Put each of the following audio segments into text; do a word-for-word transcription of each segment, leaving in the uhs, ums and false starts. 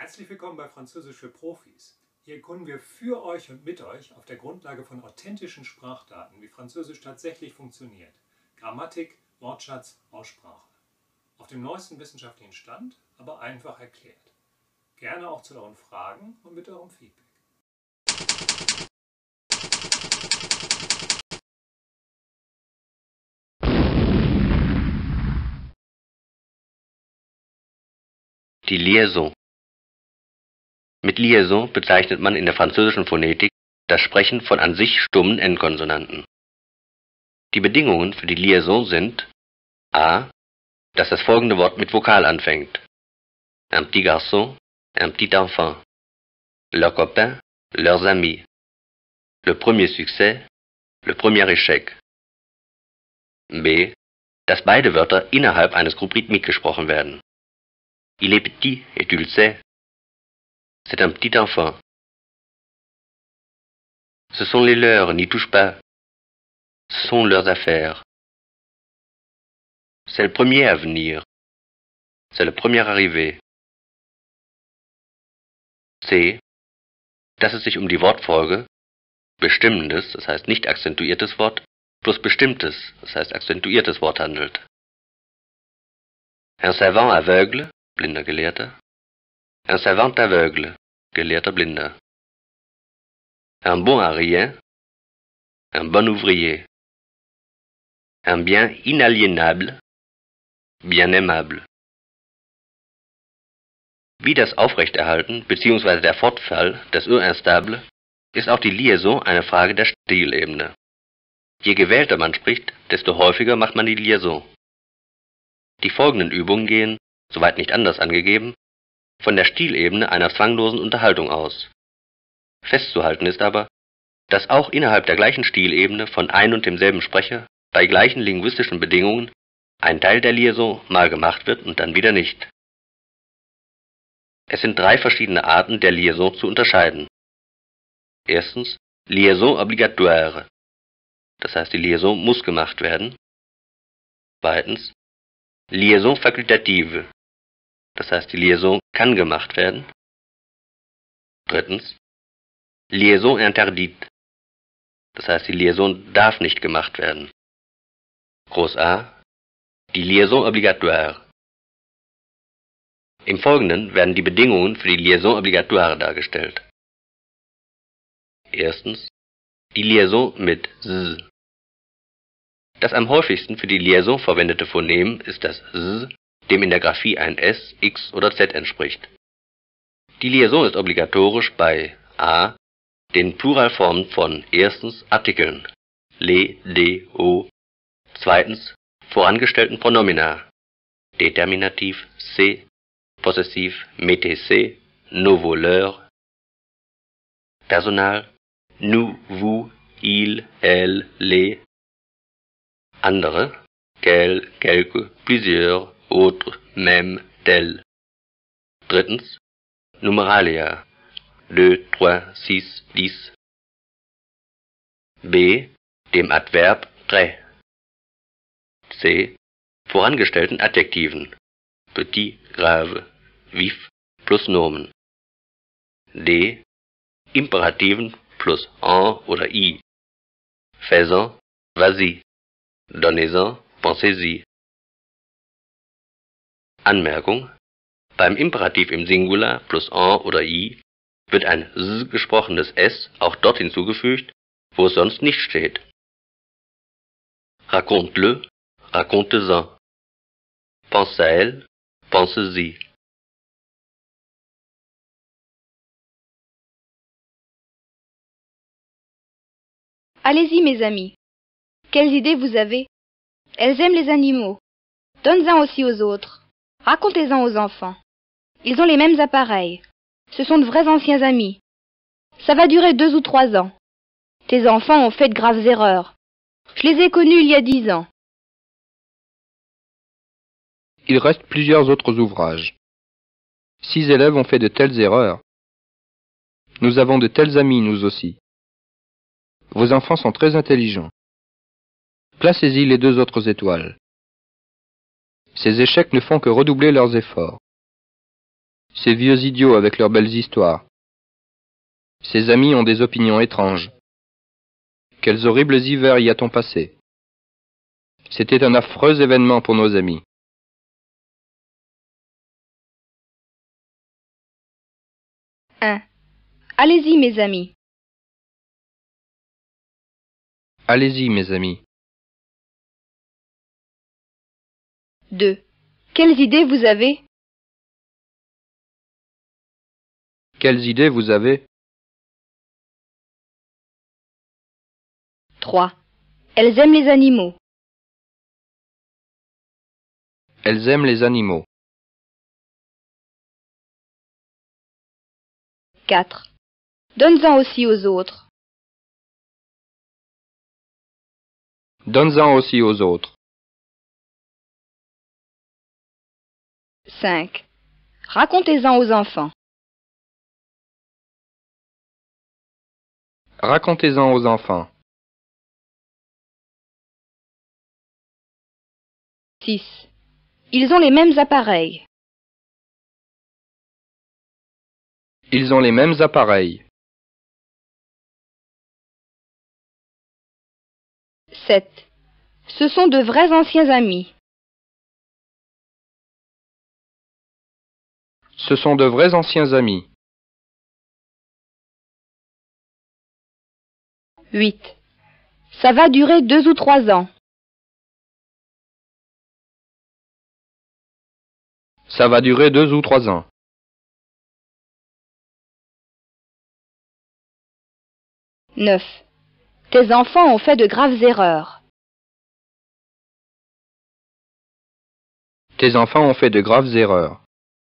Herzlich willkommen bei Französisch für Profis. Hier erkunden wir für euch und mit euch auf der Grundlage von authentischen Sprachdaten, wie Französisch tatsächlich funktioniert. Grammatik, Wortschatz, Aussprache. Auf dem neuesten wissenschaftlichen Stand, aber einfach erklärt. Gerne auch zu euren Fragen und mit eurem Feedback. Die Liaison. Mit Liaison bezeichnet man in der französischen Phonetik das Sprechen von an sich stummen Endkonsonanten. Die Bedingungen für die Liaison sind a. dass das folgende Wort mit Vokal anfängt: un petit garçon, un petit enfant, leurs copains, leurs amis, le premier succès, le premier échec. b. dass beide Wörter innerhalb eines Groupe rythmique gesprochen werden. Il est petit et tu le sais. C'est un petit enfant. Ce sont les leurs, n'y touche pas. Ce sont leurs affaires. C'est le premier à venir. C'est le premier arrivé. C. dass es sich um die Wortfolge bestimmendes, das heißt nicht akzentuiertes Wort, plus bestimmtes, das heißt akzentuiertes Wort handelt. Un savant aveugle, blinder Gelehrter. Un savant aveugle, gelehrter Blinder. Un bon à rien, un bon ouvrier. Un bien inaliénable, bien aimable. Wie das Aufrechterhalten bzw. der Fortfall des Ö instable ist auch die Liaison eine Frage der Stilebene. Je gewählter man spricht, desto häufiger macht man die Liaison. Die folgenden Übungen gehen, soweit nicht anders angegeben, von der Stilebene einer zwanglosen Unterhaltung aus. Festzuhalten ist aber, dass auch innerhalb der gleichen Stilebene von ein und demselben Sprecher bei gleichen linguistischen Bedingungen ein Teil der Liaison mal gemacht wird und dann wieder nicht. Es sind drei verschiedene Arten der Liaison zu unterscheiden. Erstens Liaison obligatoire, das heißt die Liaison muss gemacht werden. Zweitens Liaison facultative, das heißt die Liaison kann gemacht werden. Drittens Liaison interdite, das heißt die Liaison darf nicht gemacht werden. Groß A, die Liaison obligatoire. Im Folgenden werden die Bedingungen für die Liaison obligatoire dargestellt. Erstens die Liaison mit s. Das am häufigsten für die Liaison verwendete Phonem ist das s, dem in der Graphie ein S, X oder Z entspricht. Die Liaison ist obligatorisch bei a. den Pluralformen von erstens Artikeln, les, des, aux, zweitens vorangestellten Pronomina, Determinativ, c'est, Possessiv, mettez, c'est, nos, vos, leurs, Personal, nous, vous, il, elle, les, andere, quel, quelque, plusieurs, autres, même, tel. Drittens, Numeralia, deux, trois, six, dix. B. dem Adverb très. C. vorangestellten Adjektiven, petit, grave, vif plus Nomen. D. Imperativen plus en oder i. Fais-en, vas-y. Donnez-en, pensez-y. Anmerkung: Beim Imperativ im Singular plus en oder i wird ein s gesprochenes s auch dort hinzugefügt, wo es sonst nicht steht. Raconte-le, raconte-en. Pense à elle, pense-y. Allez-y, mes amis. Quelles idées vous avez? Elles aiment les animaux. Donne-en aussi aux autres. Racontez-en aux enfants. Ils ont les mêmes appareils. Ce sont de vrais anciens amis. Ça va durer deux ou trois ans. Tes enfants ont fait de graves erreurs. Je les ai connus il y a dix ans. Il reste plusieurs autres ouvrages. Six élèves ont fait de telles erreurs. Nous avons de tels amis, nous aussi. Vos enfants sont très intelligents. Placez-y les deux autres étoiles. Ces échecs ne font que redoubler leurs efforts. Ces vieux idiots avec leurs belles histoires. Ses amis ont des opinions étranges. Quels horribles hivers y a-t-on passé? C'était un affreux événement pour nos amis. un. Allez-y, mes amis. Allez-y, mes amis. deux. Quelles idées vous avez? Quelles idées vous avez? trois. Elles aiment les animaux. Elles aiment les animaux. quatre. Donne-en aussi aux autres. Donne-en aussi aux autres. cinq. Racontez-en aux enfants. Racontez-en aux enfants. six. Ils ont les mêmes appareils. Ils ont les mêmes appareils. sept. Ce sont de vrais anciens amis. Ce sont de vrais anciens amis. huit. Ça va durer deux ou trois ans. Ça va durer deux ou trois ans. neuf. Tes enfants ont fait de graves erreurs. Tes enfants ont fait de graves erreurs.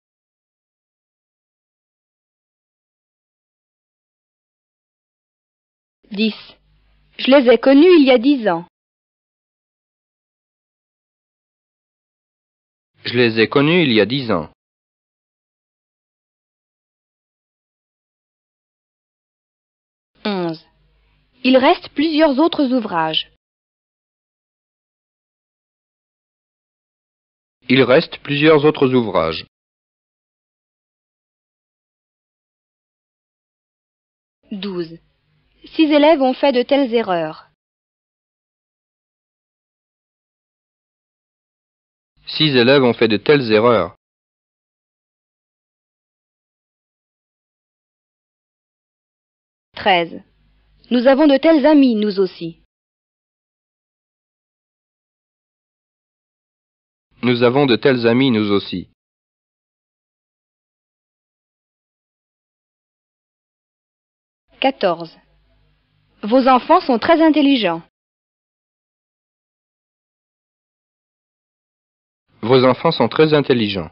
dix. Je les ai connus il y a dix ans. Je les ai connus il y a dix ans. onze. Il reste plusieurs autres ouvrages. Il reste plusieurs autres ouvrages. douze. Six élèves ont fait de telles erreurs. Six élèves ont fait de telles erreurs. treize. Nous avons de tels amis, nous aussi. Nous avons de tels amis, nous aussi. quatorze. Vos enfants sont très intelligents. Vos enfants sont très intelligents.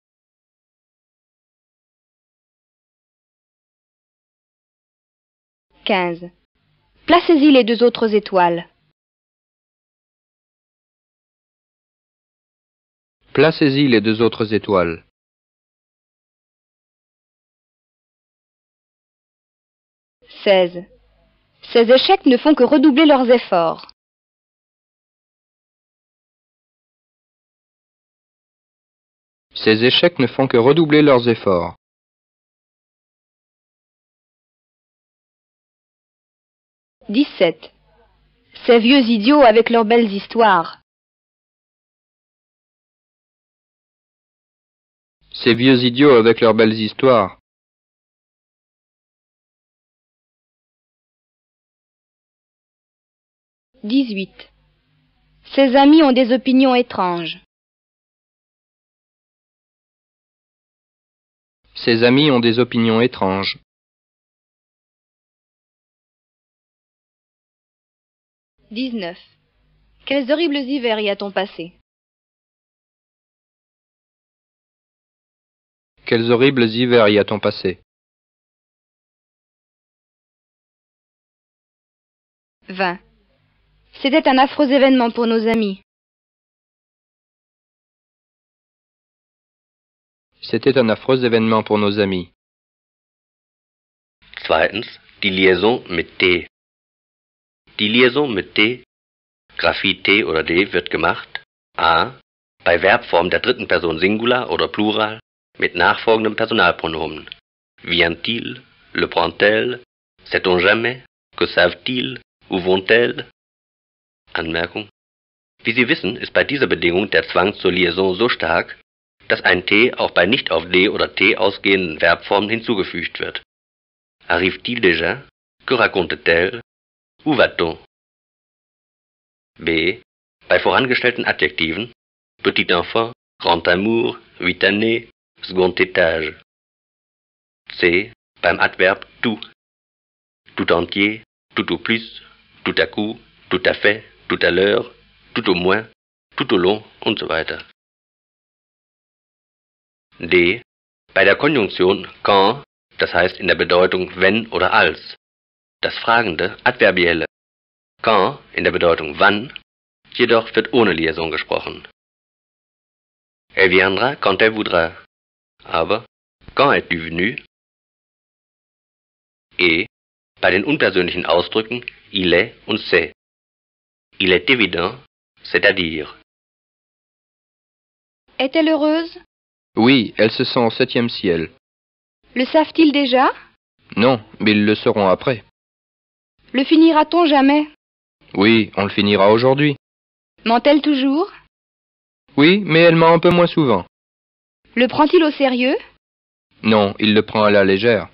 quinze. Placez-y les deux autres étoiles. Placez-y les deux autres étoiles. seize. Ces échecs ne font que redoubler leurs efforts. Ces échecs ne font que redoubler leurs efforts. dix-sept. Ces vieux idiots avec leurs belles histoires. Ces vieux idiots avec leurs belles histoires. dix-huit. Ces amis ont des opinions étranges. Ses amis ont des opinions étranges. dix-neuf. Quels horribles hivers y a-t-on passé? Quels horribles hivers y a-t-on passé? vingt. C'était un affreux événement pour nos amis. C'était un affreux événement pour nos amis. Zweitens, die Liaison mit T. Die Liaison mit T, Graphie T oder D, wird gemacht a. bei Verbform der dritten Person Singular oder Plural, mit nachfolgendem Personalpronomen. Vient-il? Le prend-elle? Sait-on jamais? Que savent-ils? Où vont-elles? Anmerkung: Wie Sie wissen, ist bei dieser Bedingung der Zwang zur Liaison so stark, dass ein T auch bei nicht auf D oder T ausgehenden Verbformen hinzugefügt wird. Arrive-t-il déjà? Que raconte-t-elle? Où va-t-on? B. Bei vorangestellten Adjektiven: petit enfant, grand amour, huit années, second étage. C. Beim Adverb tout: tout entier, tout au plus, tout à coup, tout à fait, tout à l'heure, tout au moins, tout au long und so weiter. D. Bei der Konjunktion quand, das heißt in der Bedeutung wenn oder als. Das fragende Adverbielle quand in der Bedeutung wann, jedoch wird ohne Liaison gesprochen. Elle viendra quand elle voudra. Aber quand es-tu venu? E. Bei den unpersönlichen Ausdrücken il est und c'est. Il est évident, c'est-à-dire. Est-elle heureuse? Oui, elles se sont au septième ciel. Le savent-ils déjà? Non, mais ils le sauront après. Le finira-t-on jamais? Oui, on le finira aujourd'hui. Ment-elle toujours? Oui, mais elle ment un peu moins souvent. Le prend-il au sérieux? Non, il le prend à la légère.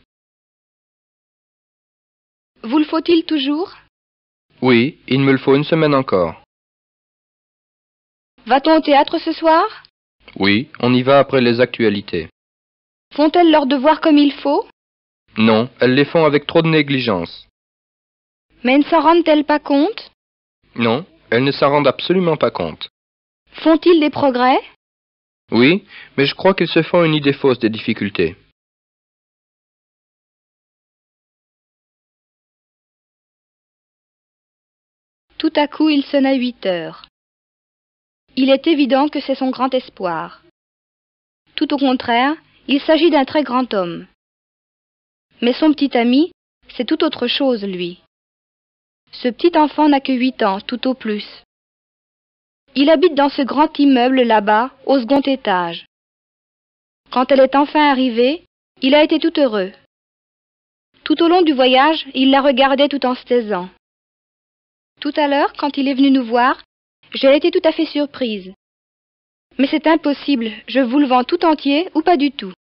Vous le faut-il toujours? Oui, il me le faut une semaine encore. Va-t-on au théâtre ce soir? Oui, on y va après les actualités. Font-elles leurs devoirs comme il faut? Non, elles les font avec trop de négligence. Mais ne s'en rendent-elles pas compte? Non, elles ne s'en rendent absolument pas compte. Font-ils des progrès? Oui, mais je crois qu'ils se font une idée fausse des difficultés. Tout à coup, il sonne à huit heures. Il est évident que c'est son grand espoir. Tout au contraire, il s'agit d'un très grand homme. Mais son petit ami, c'est tout autre chose, lui. Ce petit enfant n'a que huit ans, tout au plus. Il habite dans ce grand immeuble là-bas, au second étage. Quand elle est enfin arrivée, il a été tout heureux. Tout au long du voyage, il la regardait tout en se taisant. Tout à l'heure, quand il est venu nous voir, j'ai été tout à fait surprise. Mais c'est impossible, je vous le vends tout entier ou pas du tout.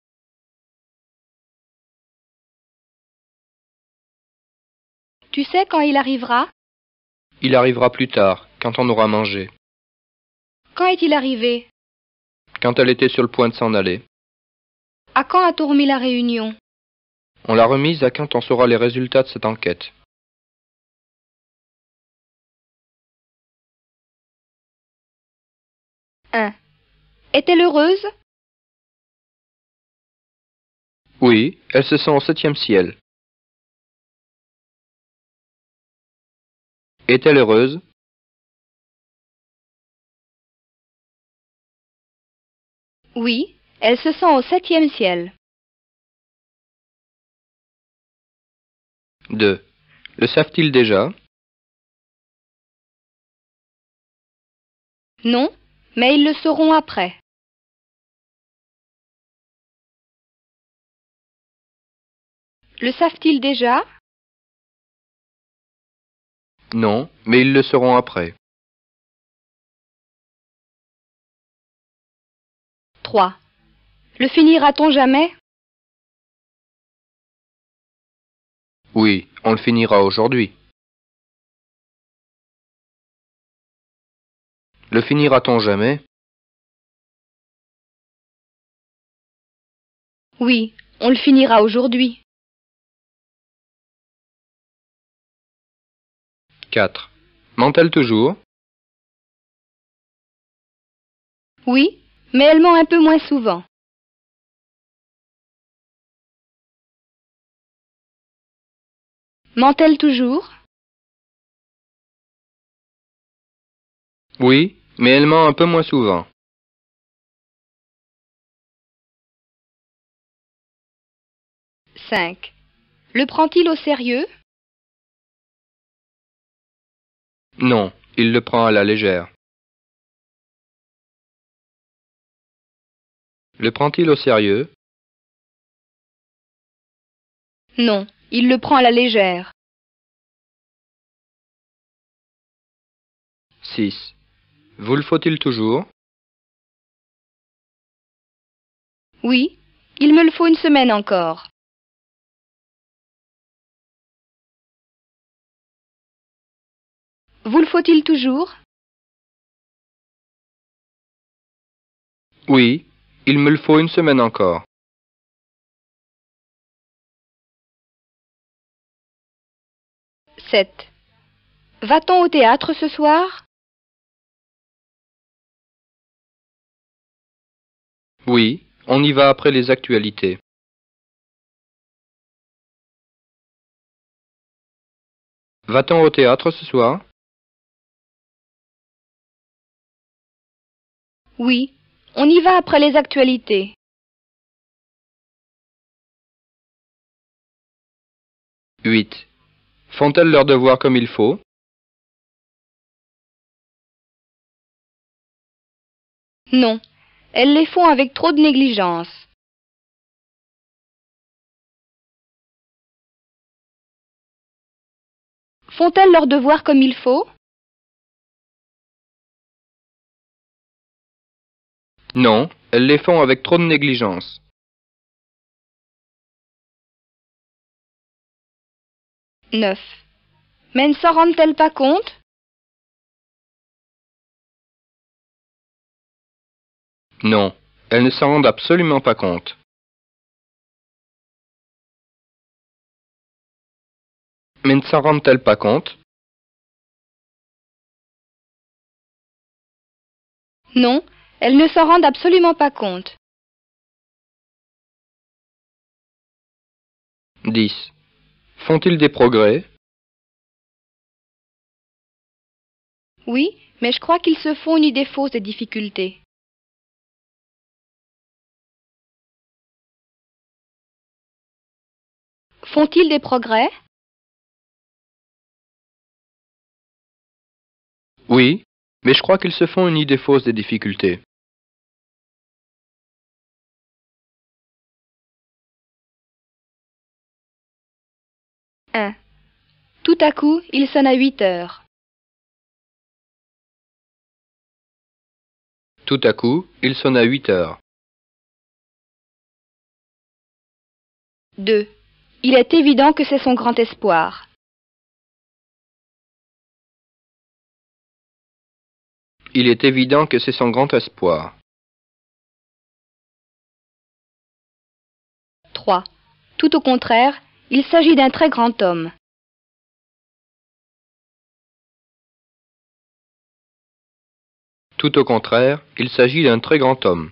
Tu sais quand il arrivera? Il arrivera plus tard, quand on aura mangé. Quand est-il arrivé? Quand elle était sur le point de s'en aller. À quand a-t-on remis la réunion? On l'a remise à quand on saura les résultats de cette enquête. un. Est-elle heureuse? Oui, elles se sont au septième ciel. Est-elle heureuse? Oui, elles se sont au septième ciel. deux. Le savent-ils déjà? Non, mais ils le sauront après. Le savent-ils déjà? Non, mais ils le sauront après. trois. Le finira-t-on jamais? Oui, on le finira aujourd'hui. Le finira-t-on jamais? Oui, on le finira aujourd'hui. quatre. Ment-elle toujours? Oui, mais elle ment un peu moins souvent. Ment-elle toujours? Oui, mais elle ment un peu moins souvent. cinq. Le prend-il au sérieux? Non, il le prend à la légère. Le prend-il au sérieux? Non, il le prend à la légère. six. Vous le faut-il toujours? Oui, il me le faut une semaine encore. Vous le faut-il toujours? Oui, il me le faut une semaine encore. sept. Va-t-on au théâtre ce soir? Oui, on y va après les actualités. Va-t-on au théâtre ce soir? Oui, on y va après les actualités. huit. Font-elles leurs devoirs comme il faut? Non, elles les font avec trop de négligence. Font-elles leurs devoirs comme il faut? Non, elles les font avec trop de négligence. neuf. Mais ne s'en rendent-elles pas compte? Non, elles ne s'en rendent absolument pas compte. Mais ne s'en rendent-elles pas compte? Non, elles ne s'en rendent absolument pas compte. dix. Font-ils des progrès? Oui, mais je crois qu'ils se font une idée fausse des difficultés. Font-ils des progrès? Oui, mais je crois qu'ils se font une idée fausse des difficultés. un. Tout à coup, il sonne à huit heures. Tout à coup, il sonne à huit heures. deux. Il est évident que c'est son grand espoir. Il est évident que c'est son grand espoir. trois. Tout au contraire, il s'agit d'un très grand homme. Tout au contraire, il s'agit d'un très grand homme.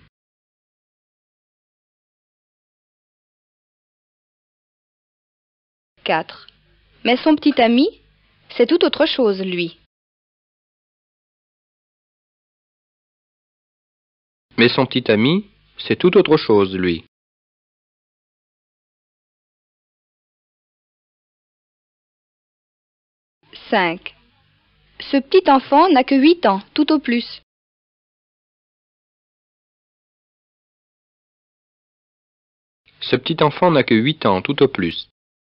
quatre. Mais son petit ami, c'est tout autre chose, lui. Mais son petit ami, c'est tout autre chose, lui. cinq. Ce petit enfant n'a que huit ans, tout au plus. Ce petit enfant n'a que huit ans, tout au plus.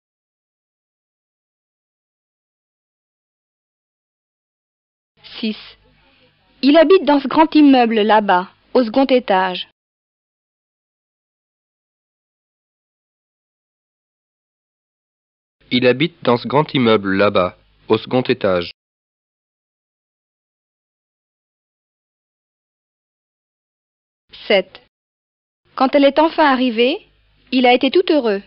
six. Il habite dans ce grand immeuble là-bas, au second étage. Il habite dans ce grand immeuble là-bas, au second étage. sept. Quand elle est enfin arrivée, il a été tout heureux.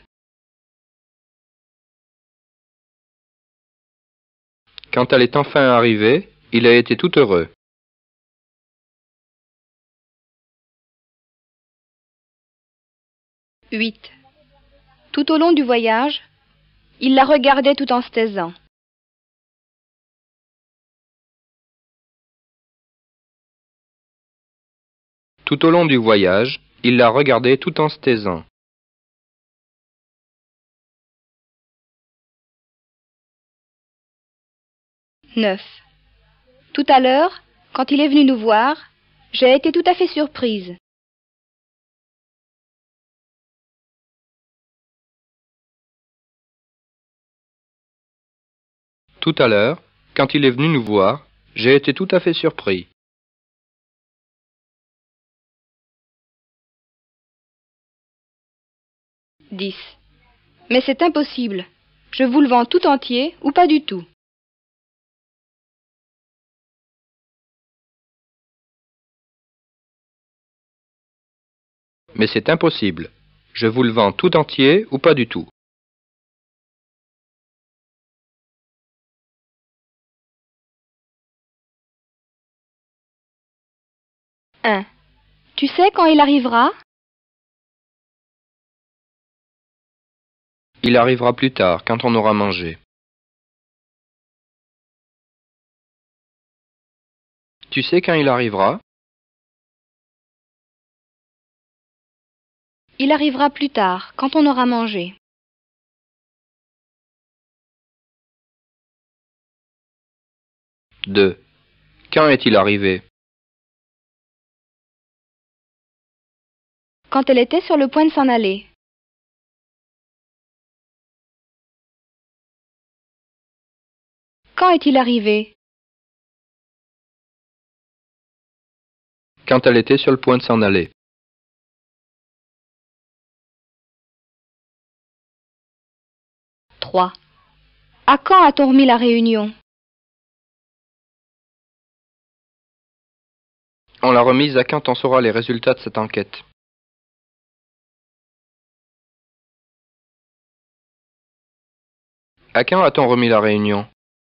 Quand elle est enfin arrivée, il a été tout heureux. huit. Tout au long du voyage, il la regardait tout en se taisant. Tout au long du voyage, il la regardait tout en se taisant. neuf. Tout à l'heure, quand il est venu nous voir, j'ai été tout à fait surprise. Tout à l'heure, quand il est venu nous voir, j'ai été tout à fait surpris. dix. Mais c'est impossible. Je vous le vends tout entier ou pas du tout. Mais c'est impossible. Je vous le vends tout entier ou pas du tout. un. Tu sais quand il arrivera? Il arrivera plus tard, quand on aura mangé. Tu sais quand il arrivera? Il arrivera plus tard, quand on aura mangé. deux. Quand est-il arrivé? Quand elle était sur le point de s'en aller. Quand est-il arrivé? Quand elle était sur le point de s'en aller. trois. À quand a-t-on remis la réunion? On l'a remise à quand on saura les résultats de cette enquête. À quand a-t-on remis la réunion?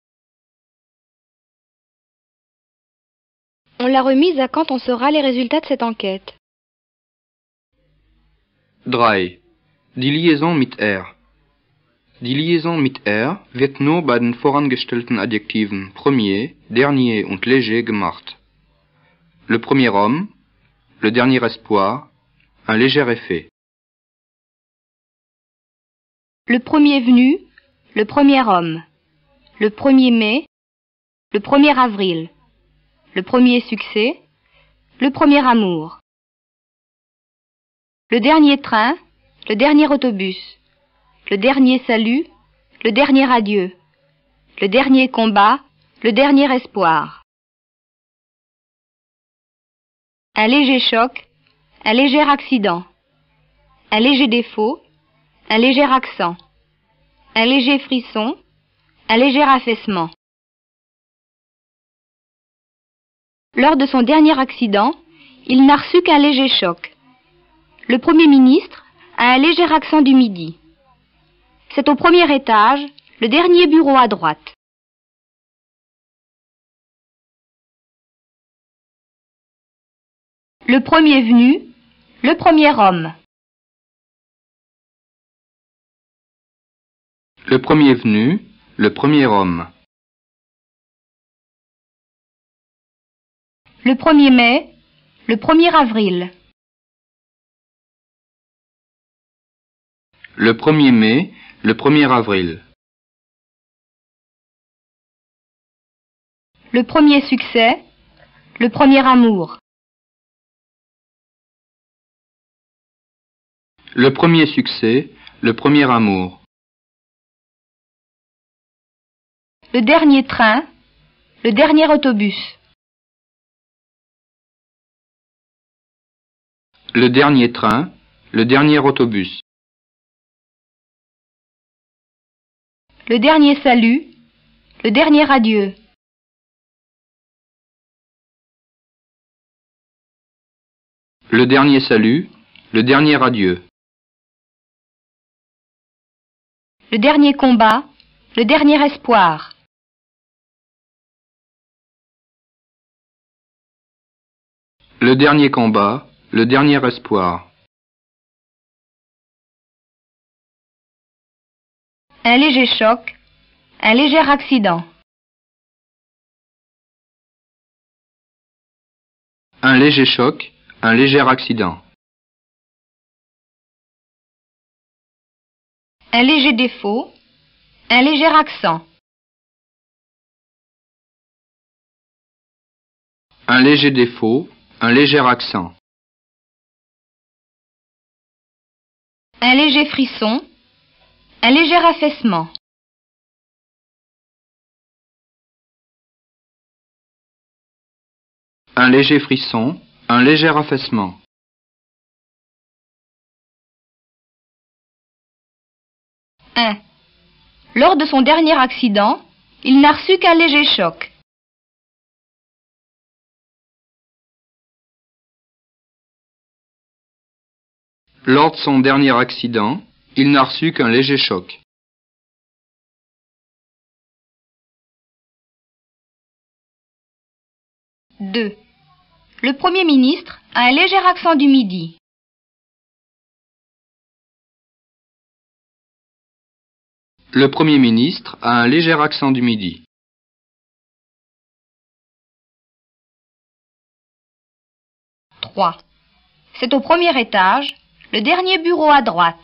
On l'a remise à quand on saura les résultats de cette enquête. drei. Die Liaison mit er. Die Liaison mit er wird nur bei den vorangestellten Adjektiven premier, dernier und léger gemacht. Le premier homme, le dernier espoir, un léger effet. Le premier venu, le premier homme. Le premier mai, le premier avril. Le premier succès, le premier amour. Le dernier train, le dernier autobus. Le dernier salut, le dernier adieu. Le dernier combat, le dernier espoir. Un léger choc, un léger accident. Un léger défaut, un léger accent. Un léger frisson, un léger affaissement. Lors de son dernier accident, il n'a reçu qu'un léger choc. Le Premier ministre a un léger accent du midi. C'est au premier étage, le dernier bureau à droite. Le premier venu, le premier homme. Le premier venu, le premier homme. Le premier mai, le premier avril. Le premier mai, le premier avril. Le premier succès, le premier amour. Le premier succès, le premier amour. Le dernier train, le dernier autobus. Le dernier train, le dernier autobus. Le dernier salut, le dernier adieu. Le dernier salut, le dernier adieu. Le dernier combat, le dernier espoir. Le dernier combat, le dernier espoir. Un léger choc, un léger accident. Un léger choc, un léger accident. Un léger défaut, un léger accent. Un léger défaut, un léger accent. Un léger frisson, un léger affaissement. un léger frisson, un léger affaissement. un. Lors de son dernier accident, il n'a reçu qu'un léger choc. Lors de son dernier accident, il n'a reçu qu'un léger choc. deux. Le Premier ministre a un léger accent du Midi. Le Premier ministre a un léger accent du Midi. trois. C'est au premier étage, le dernier bureau à droite.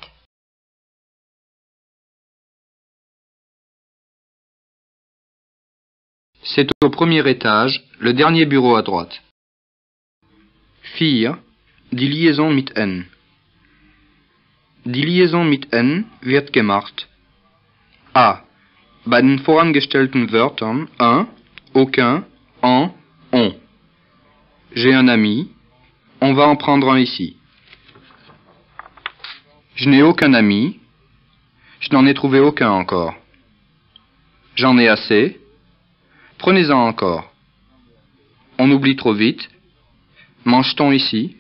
C'est au premier étage, le dernier bureau à droite. vier. Die Liaison mit N. Die Liaison mit N wird gemacht. A. Bei den vorangestellten Wörtern un, aucun, en, on. J'ai un ami. On va en prendre un ici. Je n'ai aucun ami. Je n'en ai trouvé aucun encore. J'en ai assez. Prenez-en encore. On oublie trop vite. Mange-t-on ici?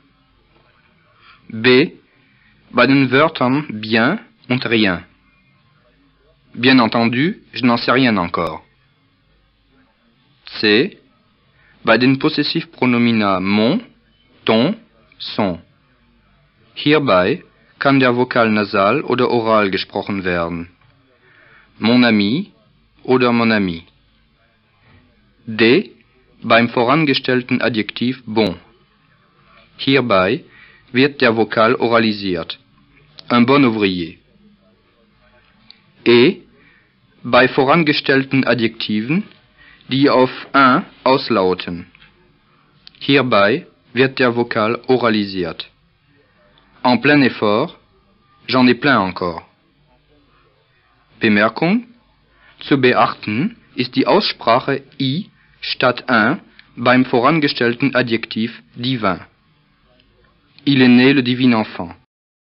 B. Bei den Wörtern bien und rien. Bien entendu, je n'en sais rien encore. C. Bei den Possessivpronomina mon, ton, son. Hierbei kann der Vokal nasal oder oral gesprochen werden. Mon ami oder mon ami. D. Beim vorangestellten Adjektiv bon. Hierbei wird der Vokal oralisiert. Un bon ouvrier. E. Bei vorangestellten Adjektiven, die auf un auslauten. Hierbei wird der Vokal oralisiert. En plein effort, j'en ai plein encore. Bemerkung: Zu beachten ist die Aussprache i statt un beim vorangestellten Adjektiv divin. Il est né le divin enfant.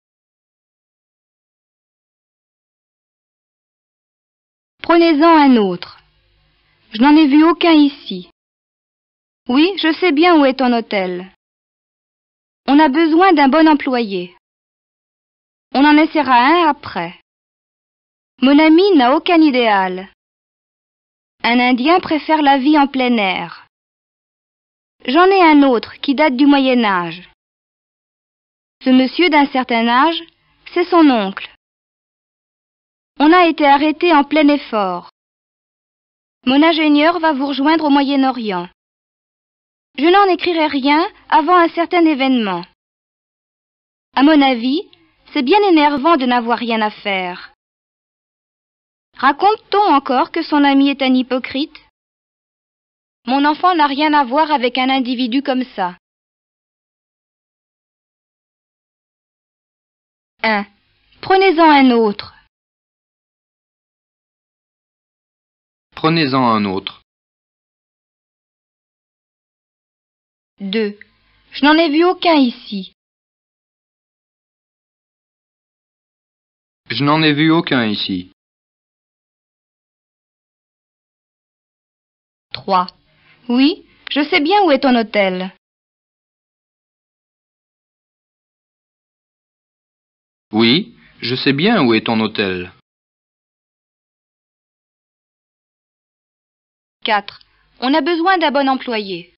Prenez-en un autre. Je n'en ai vu aucun ici. Oui, je sais bien où est ton hôtel. On a besoin d'un bon employé. On en essaiera un après. Mon ami n'a aucun idéal. Un Indien préfère la vie en plein air. J'en ai un autre qui date du Moyen Âge. Ce monsieur d'un certain âge, c'est son oncle. On a été arrêté en plein effort. Mon ingénieur va vous rejoindre au Moyen-Orient. Je n'en écrirai rien avant un certain événement. À mon avis, c'est bien énervant de n'avoir rien à faire. Raconte-t-on encore que son ami est un hypocrite? Mon enfant n'a rien à voir avec un individu comme ça. un. Prenez-en un autre. Prenez-en un autre. deux. Je n'en ai vu aucun ici. Je n'en ai vu aucun ici. trois. Oui, je sais bien où est ton hôtel. Oui, je sais bien où est ton hôtel. quatre. On a besoin d'un bon employé.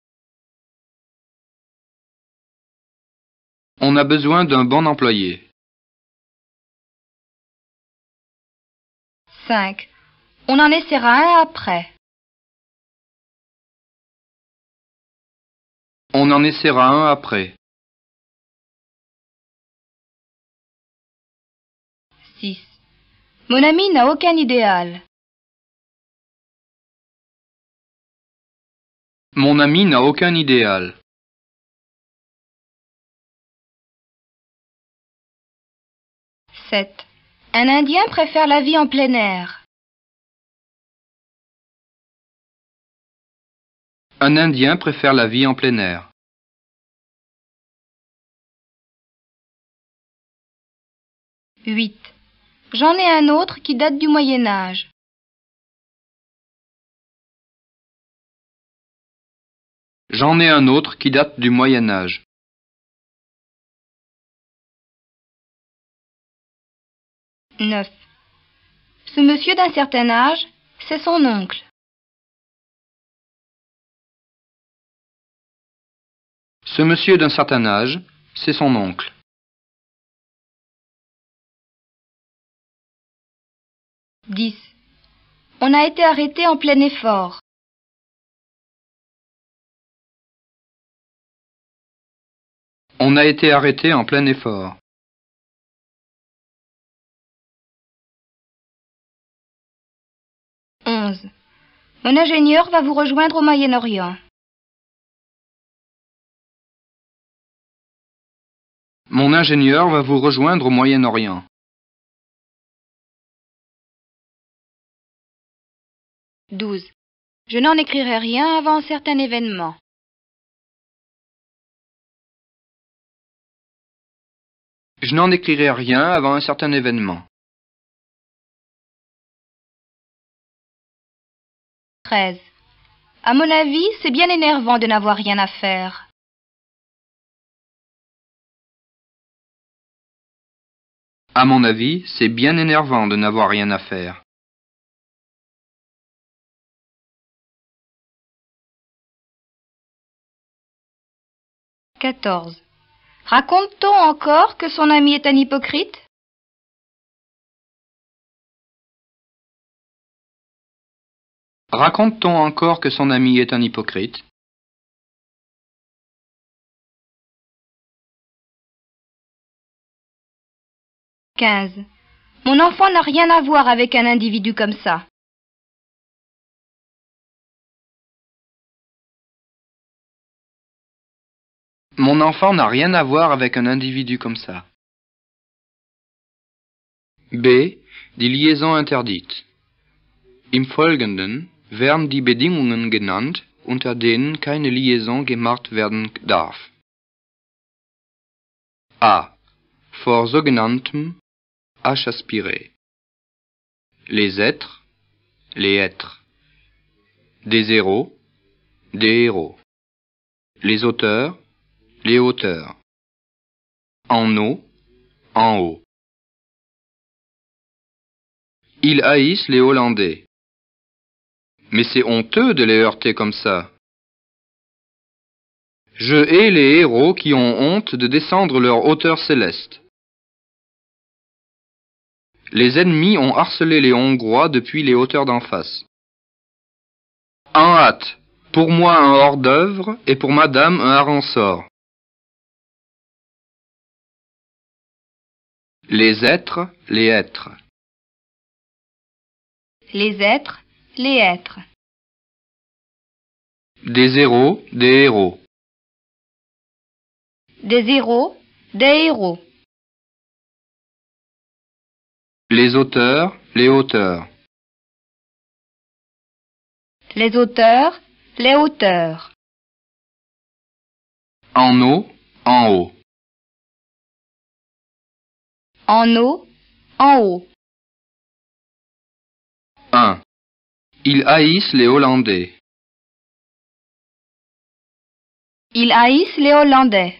On a besoin d'un bon employé. cinq. On en essaiera un après. On en essaiera un après. six. Mon ami n'a aucun idéal. Mon ami n'a aucun idéal. sept. Un Indien préfère la vie en plein air. Un Indien préfère la vie en plein air. huit. J'en ai un autre qui date du Moyen Âge. J'en ai un autre qui date du Moyen Âge. neuf. Ce monsieur d'un certain âge, c'est son oncle. Ce monsieur d'un certain âge, c'est son oncle. dix. On a été arrêté en plein effort. On a été arrêté en plein effort. onze. Mon ingénieur va vous rejoindre au Moyen-Orient. Mon ingénieur va vous rejoindre au Moyen-Orient. douze. Je n'en écrirai rien avant un certain événement. Je n'en écrirai rien avant un certain événement. treize. À mon avis, c'est bien énervant de n'avoir rien à faire. À mon avis, c'est bien énervant de n'avoir rien à faire. quatorze. Raconte-t-on encore que son ami est un hypocrite? Raconte-t-on encore que son ami est un hypocrite? quinze. Mon enfant n'a rien à voir avec un individu comme ça. Mon enfant n'a rien à voir avec un individu comme ça. B. Die Liaison interdite. Im Folgenden werden die Bedingungen genannt, unter denen keine Liaison gemacht werden darf. A. Vor sogenanntem H aspiré. Les êtres, les êtres. Des héros, des héros. Les auteurs, les auteurs. En haut, en haut. Ils haïssent les Hollandais. Mais c'est honteux de les heurter comme ça. Je hais les héros qui ont honte de descendre leur hauteur céleste. Les ennemis ont harcelé les Hongrois depuis les hauteurs d'en face. En hâte, pour moi un hors-d'œuvre et pour madame un hareng-sort. Les êtres, les êtres. Les êtres, les êtres. Des héros, des héros. Des héros, des héros. Les auteurs, les auteurs. Les auteurs, les auteurs. En haut, en haut. En haut, en haut. un. Ils haïssent les Hollandais. Ils haïssent les Hollandais.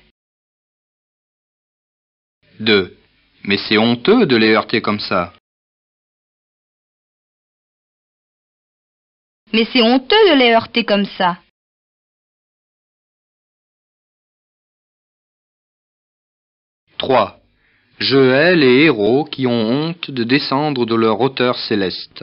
deux. Mais c'est honteux de les heurter comme ça. Mais c'est honteux de les heurter comme ça. trois. Je hais les héros qui ont honte de descendre de leur hauteur céleste.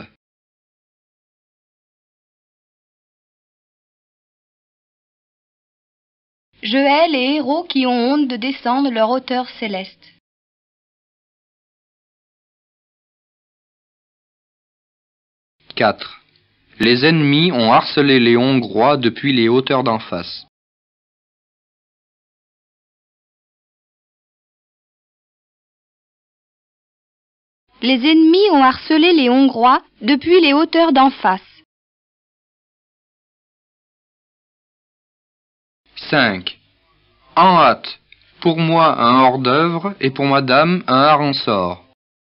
Je hais les héros qui ont honte de descendre leur hauteur céleste. quatre. Les ennemis ont harcelé les Hongrois depuis les hauteurs d'en face. Les ennemis ont harcelé les Hongrois depuis les hauteurs d'en face. cinq. En hâte. Pour moi un hors-d'œuvre et pour madame un hareng-sort.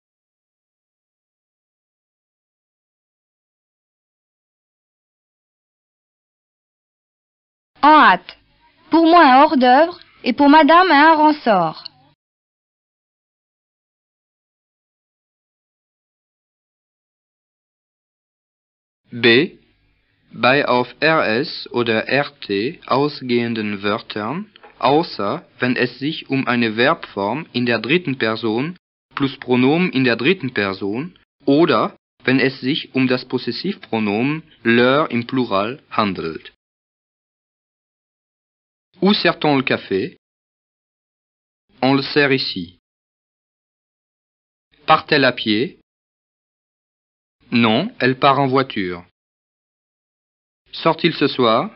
En hâte. Pour moi un hors-d'œuvre et pour madame un hareng-sort. B. Bei auf R S oder R T ausgehenden Wörtern, außer wenn es sich um eine Verbform in der dritten Person plus Pronomen in der dritten Person oder wenn es sich um das Possessivpronomen leur im Plural handelt. Où sert-on le café? On le sert ici. Part-elle à pied? Non, elle part en voiture. Sort-il ce soir?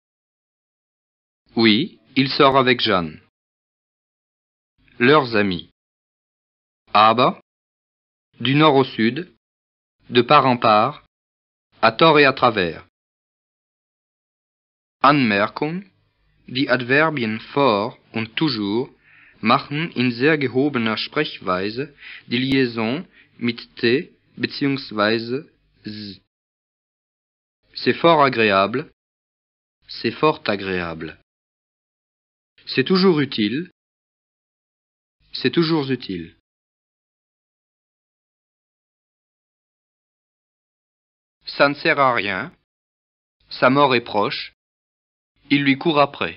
Oui, il sort avec Jeanne. Leurs amis. Aber, du nord au sud, de part en part, à tort et à travers. Anmerkung: Die Adverbien vor und toujours machen in sehr gehobener Sprechweise die Liaison mit t bzw. s. C'est fort agréable, c'est fort agréable. C'est toujours utile, c'est toujours utile. Ça ne sert à rien, sa mort est proche, il lui court après.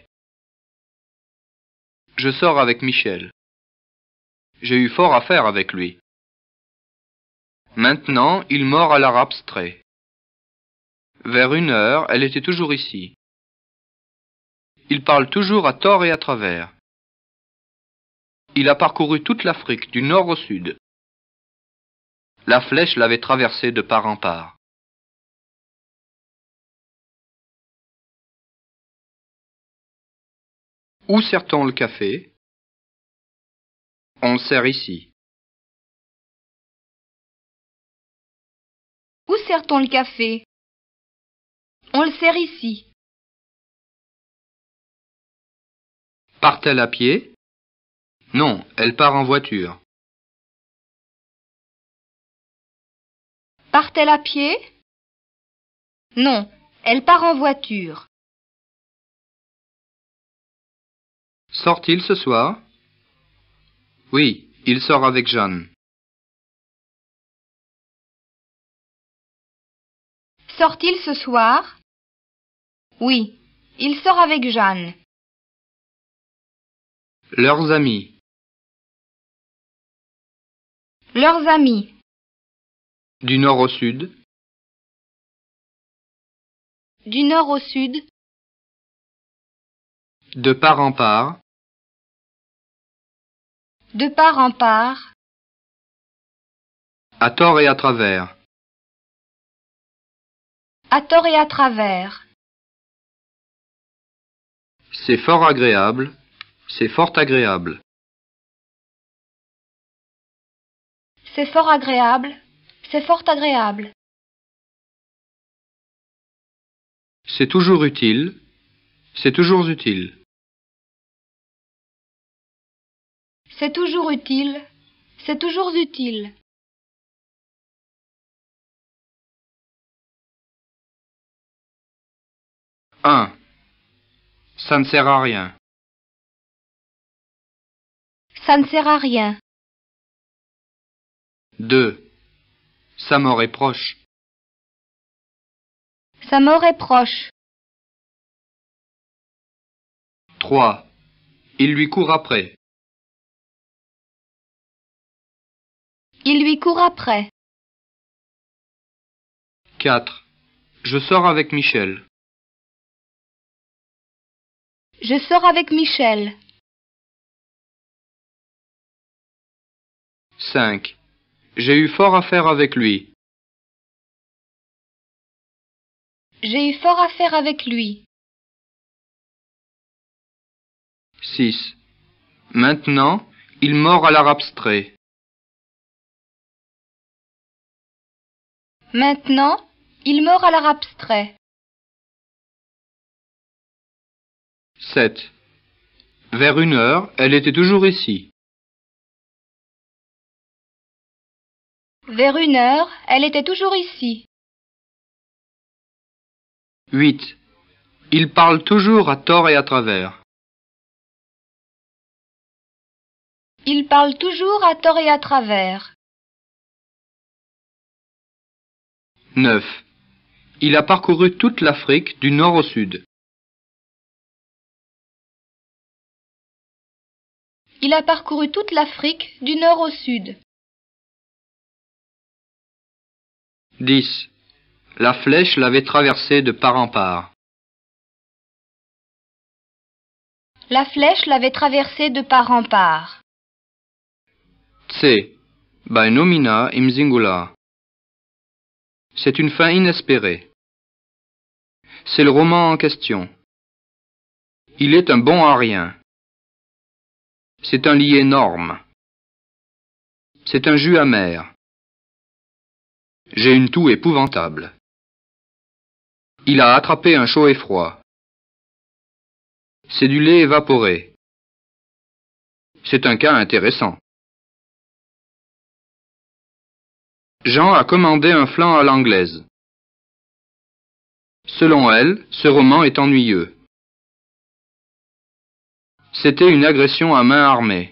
Je sors avec Michel. J'ai eu fort à faire avec lui. Maintenant, il mord à l'art abstrait. Vers une heure, elle était toujours ici. Il parle toujours à tort et à travers. Il a parcouru toute l'Afrique, du nord au sud. La flèche l'avait traversé de part en part. Où sert-on le café? On le sert ici. Où sert-on le café? On le sert ici. Part-elle à pied? Non, elle part en voiture. Part-elle à pied? Non, elle part en voiture. Sort-il ce soir? Oui, il sort avec Jeanne. Sort-il ce soir? Oui, il sort avec Jeanne. Leurs amis. Leurs amis. Du nord au sud. Du nord au sud. De part en part. De part en part. À tort et à travers. À tort et à travers. C'est fort agréable, c'est fort agréable. C'est fort agréable, c'est fort agréable. C'est toujours utile, c'est toujours utile. C'est toujours utile, c'est toujours utile. un. Ça ne sert à rien. Ça ne sert à rien. deux. Sa mort est proche. Sa mort est proche. trois. Il lui court après. Il lui court après. quatre. Je sors avec Michel. Je sors avec Michel. cinq. J'ai eu fort à faire avec lui. J'ai eu fort à faire avec lui. six. Maintenant, il mord à l'art abstrait. Maintenant, il mord à l'art abstrait. sept. Vers une heure, elle était toujours ici. Vers une heure, elle était toujours ici. huit. Il parle toujours à tort et à travers. Il parle toujours à tort et à travers. neuf. Il a parcouru toute l'Afrique du nord au sud. Il a parcouru toute l'Afrique du nord au sud. dix. La flèche l'avait traversé de part en part. La flèche l'avait traversé de part en part. C. By nomina im singular. C'est une fin inespérée. C'est le roman en question. Il est un bon à rien. C'est un lit énorme. C'est un jus amer. J'ai une toux épouvantable. Il a attrapé un chaud et froid. C'est du lait évaporé. C'est un cas intéressant. Jean a commandé un flan à l'anglaise. Selon elle, ce roman est ennuyeux. C'était une agression à main armée.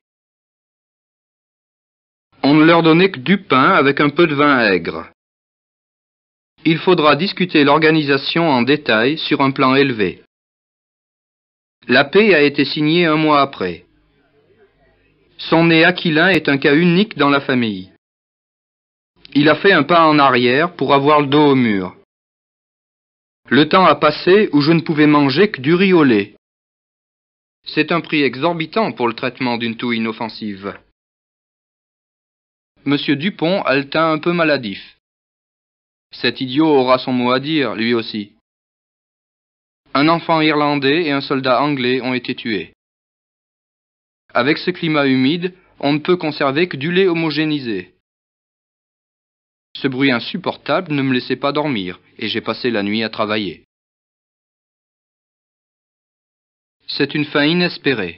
On ne leur donnait que du pain avec un peu de vin aigre. Il faudra discuter l'organisation en détail sur un plan élevé. La paix a été signée un mois après. Son né aquilin est un cas unique dans la famille. Il a fait un pas en arrière pour avoir le dos au mur. Le temps a passé où je ne pouvais manger que du riz au lait. C'est un prix exorbitant pour le traitement d'une toux inoffensive. Monsieur Dupont a le teint un peu maladif. Cet idiot aura son mot à dire, lui aussi. Un enfant irlandais et un soldat anglais ont été tués. Avec ce climat humide, on ne peut conserver que du lait homogénéisé. Ce bruit insupportable ne me laissait pas dormir, et j'ai passé la nuit à travailler. C'est une fin inespérée.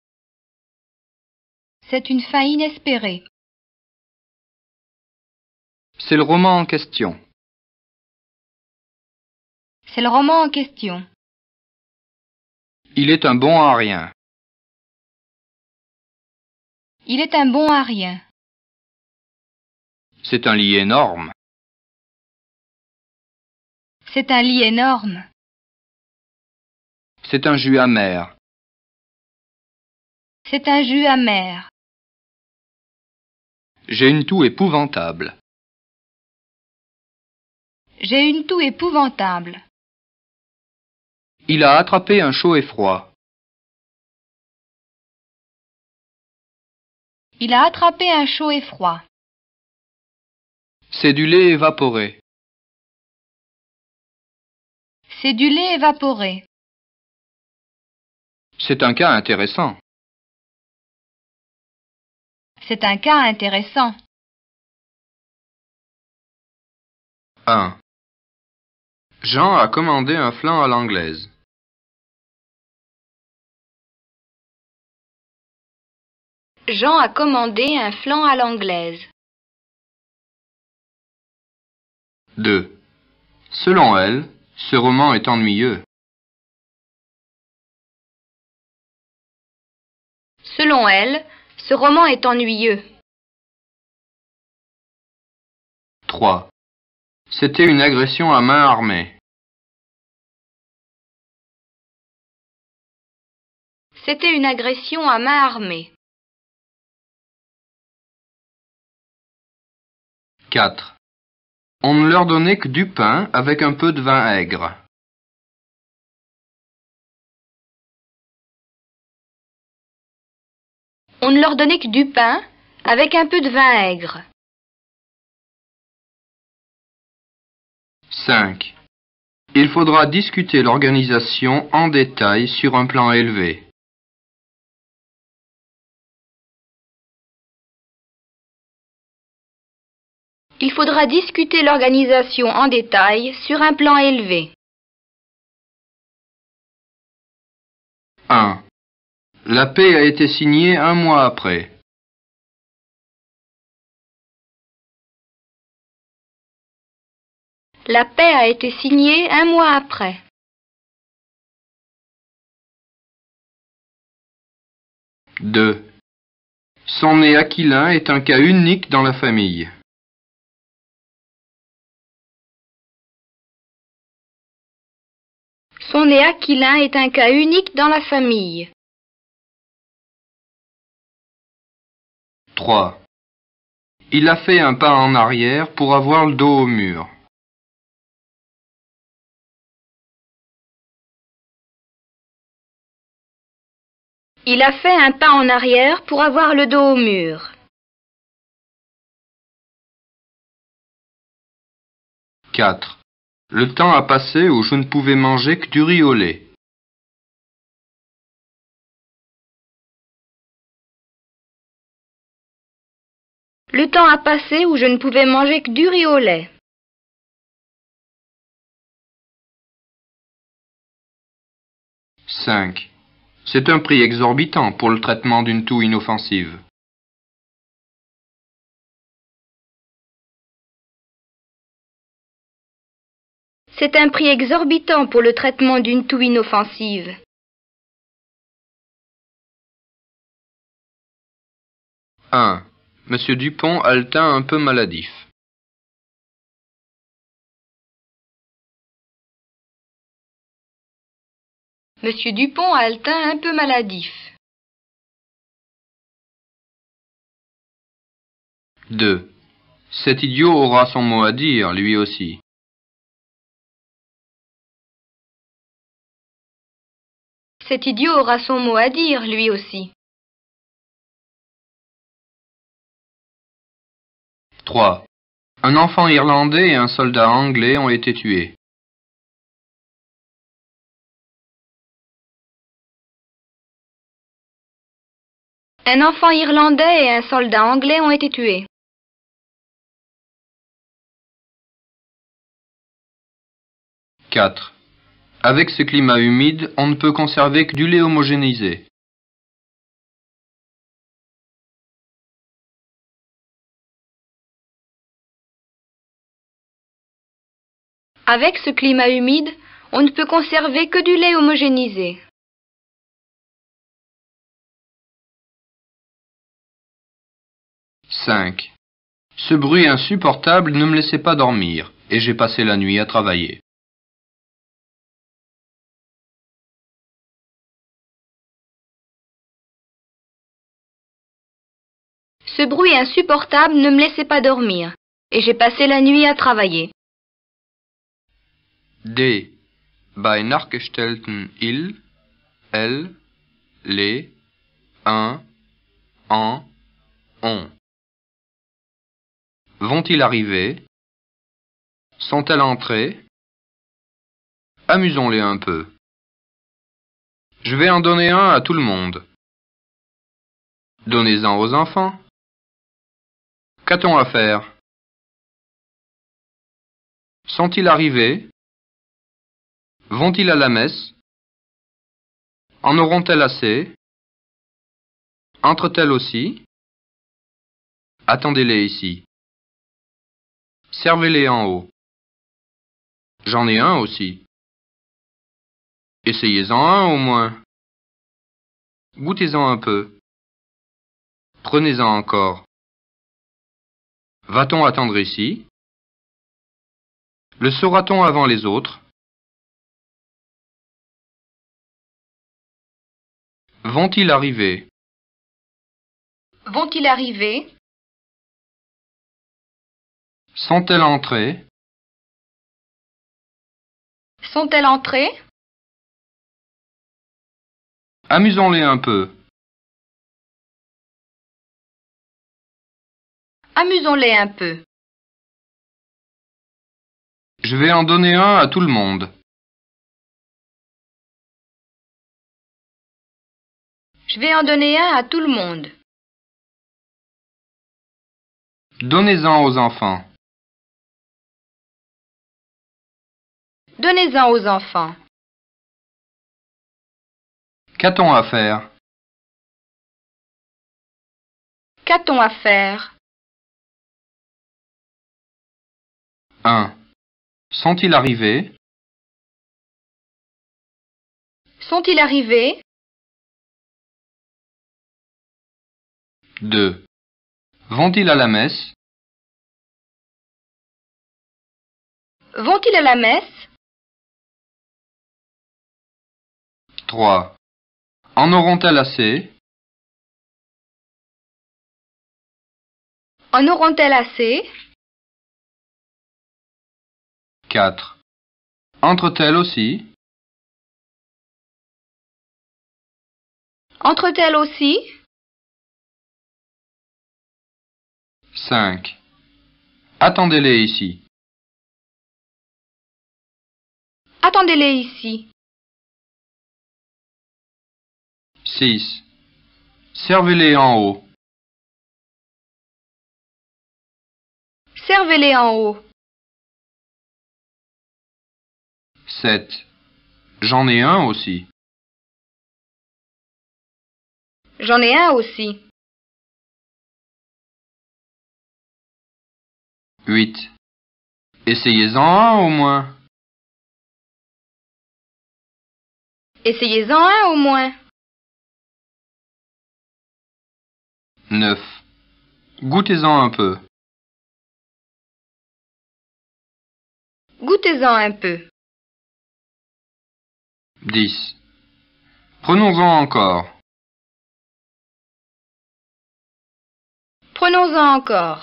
C'est une fin inespérée. C'est le roman en question. C'est le roman en question. Il est un bon à rien. Il est un bon à rien. C'est un lit énorme. C'est un lit énorme. C'est un jus amer. C'est un jus amer. J'ai une toux épouvantable. J'ai une toux épouvantable. Il a attrapé un chaud et froid. Il a attrapé un chaud et froid. C'est du lait évaporé. C'est du lait évaporé. C'est un cas intéressant. C'est un cas intéressant. un. Jean a commandé un flan à l'anglaise. Jean a commandé un flan à l'anglaise. deux. Selon elle, ce roman est ennuyeux. Selon elle, ce roman est ennuyeux. trois. C'était une agression à main armée. C'était une agression à main armée. quatre. On ne leur donnait que du pain avec un peu de vin aigre. On ne leur donnait que du pain avec un peu de vin aigre. cinq. Il faudra discuter l'organisation en détail sur un plan élevé. Il faudra discuter l'organisation en détail sur un plan élevé. un. La paix a été signée un mois après. La paix a été signée un mois après. deux. Son né Aquilin est un cas unique dans la famille. Son né Aquilin est un cas unique dans la famille. trois. Il a fait un pas en arrière pour avoir le dos au mur. Il a fait un pas en arrière pour avoir le dos au mur. quatre. Le temps a passé où je ne pouvais manger que du riz au lait. Le temps a passé où je ne pouvais manger que du riz au lait. cinq. C'est un prix exorbitant pour le traitement d'une toux inoffensive. C'est un prix exorbitant pour le traitement d'une toux inoffensive. un. Monsieur Dupont a le teint un peu maladif. Monsieur Dupont a le teint un peu maladif. deux. Cet idiot aura son mot à dire, lui aussi. Cet idiot aura son mot à dire, lui aussi. trois. Un enfant irlandais et un soldat anglais ont été tués. Un enfant irlandais et un soldat anglais ont été tués. quatre. Avec ce climat humide, on ne peut conserver que du lait homogénéisé. Avec ce climat humide, on ne peut conserver que du lait homogénéisé. cinq. Ce bruit insupportable ne me laissait pas dormir, et j'ai passé la nuit à travailler. Ce bruit insupportable ne me laissait pas dormir, et j'ai passé la nuit à travailler. D. Bei nachgestellten il, elle, les, un, en, on. Vont-ils arriver? Sont-elles entrées? Amusons-les un peu. Je vais en donner un à tout le monde. Donnez-en aux enfants. Qu'a-t-on à faire? Sont-ils arrivés? Vont-ils à la messe? En auront-elles assez? Entrent-elles aussi? Attendez-les ici. Servez-les en haut. J'en ai un aussi. Essayez-en un au moins. Goûtez-en un peu. Prenez-en encore. Va-t-on attendre ici? Le saura-t-on avant les autres? Vont-ils arriver? Vont-ils arriver? Sont-elles entrées? Sont-elles entrées? Amusons-les un peu. Amusons-les un peu. Je vais en donner un à tout le monde. Je vais en donner un à tout le monde. Donnez-en aux enfants. Donnez-en aux enfants. Qu'a-t-on à faire? Qu'a-t-on à faire? un. Sont-ils arrivés? Sont-ils arrivés? deux. Vont-ils à la messe? Vont-ils à la messe? trois. En auront-elles assez? En auront-elles assez? quatre. Entrent-elles aussi? Entrent-elles aussi? cinq. Attendez-les ici. Attendez-les ici. six. Servez-les en haut. Servez-les en haut. sept. J'en ai un aussi. J'en ai un aussi. huit. Essayez-en un au moins. Essayez-en un au moins. neuf. Goûtez-en un peu. Goûtez-en un peu. dix. Prenons-en encore. Prenons-en encore.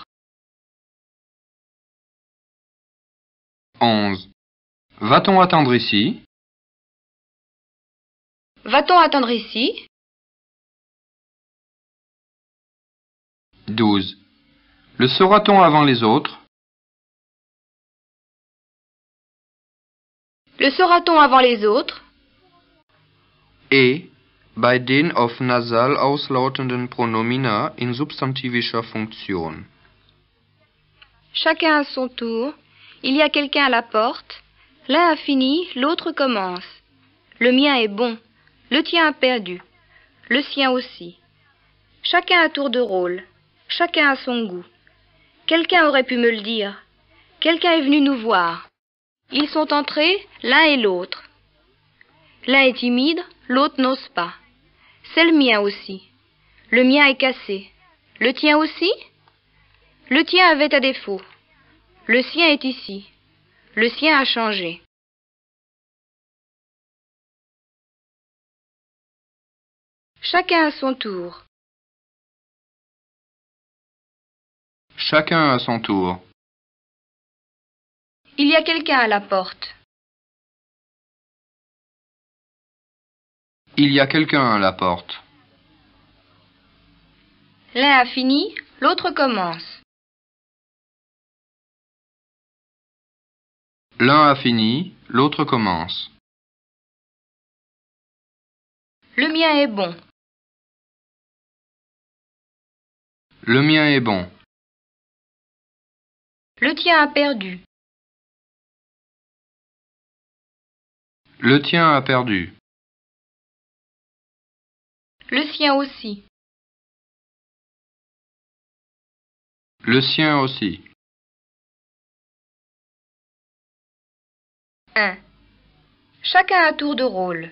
onze. Va-t-on attendre ici? Va-t-on attendre ici? douze. Le saura-t-on avant les autres? Le saura-t-on avant les autres? E. Bei den auf nasal auslautenden Pronomina in substantivischer Funktion. Chacun à son tour. Il y a quelqu'un à la porte. L'un a fini, l'autre commence. Le mien est bon. Le tien a perdu. Le sien aussi. Chacun à tour de rôle. Chacun à son goût. Quelqu'un aurait pu me le dire. Quelqu'un est venu nous voir. Ils sont entrés, l'un et l'autre. L'un est timide, l'autre n'ose pas. C'est le mien aussi. Le mien est cassé. Le tien aussi? Le tien avait à défaut. Le sien est ici. Le sien a changé. Chacun à son tour. Chacun à son tour. Il y a quelqu'un à la porte. Il y a quelqu'un à la porte. L'un a fini, l'autre commence. L'un a fini, l'autre commence. Le mien est bon. Le mien est bon. Le tien a perdu. Le tien a perdu. Le sien aussi. Le sien aussi. un. Chacun à tour de rôle.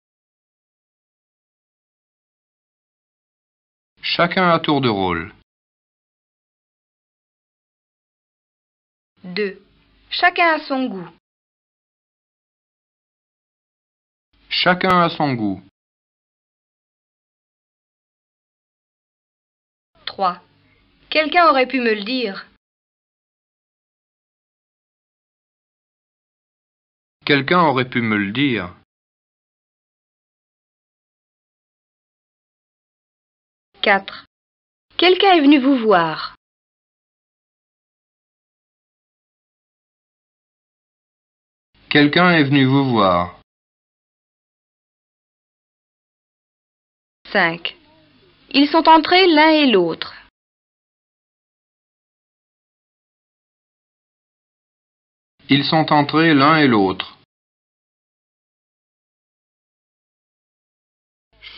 Chacun à tour de rôle. deux. Chacun à son goût. Chacun à son goût. trois. Quelqu'un aurait pu me le dire. Quelqu'un aurait pu me le dire. quatre. Quelqu'un est venu vous voir. Quelqu'un est venu vous voir. cinq. Ils sont entrés l'un et l'autre. Ils sont entrés l'un et l'autre.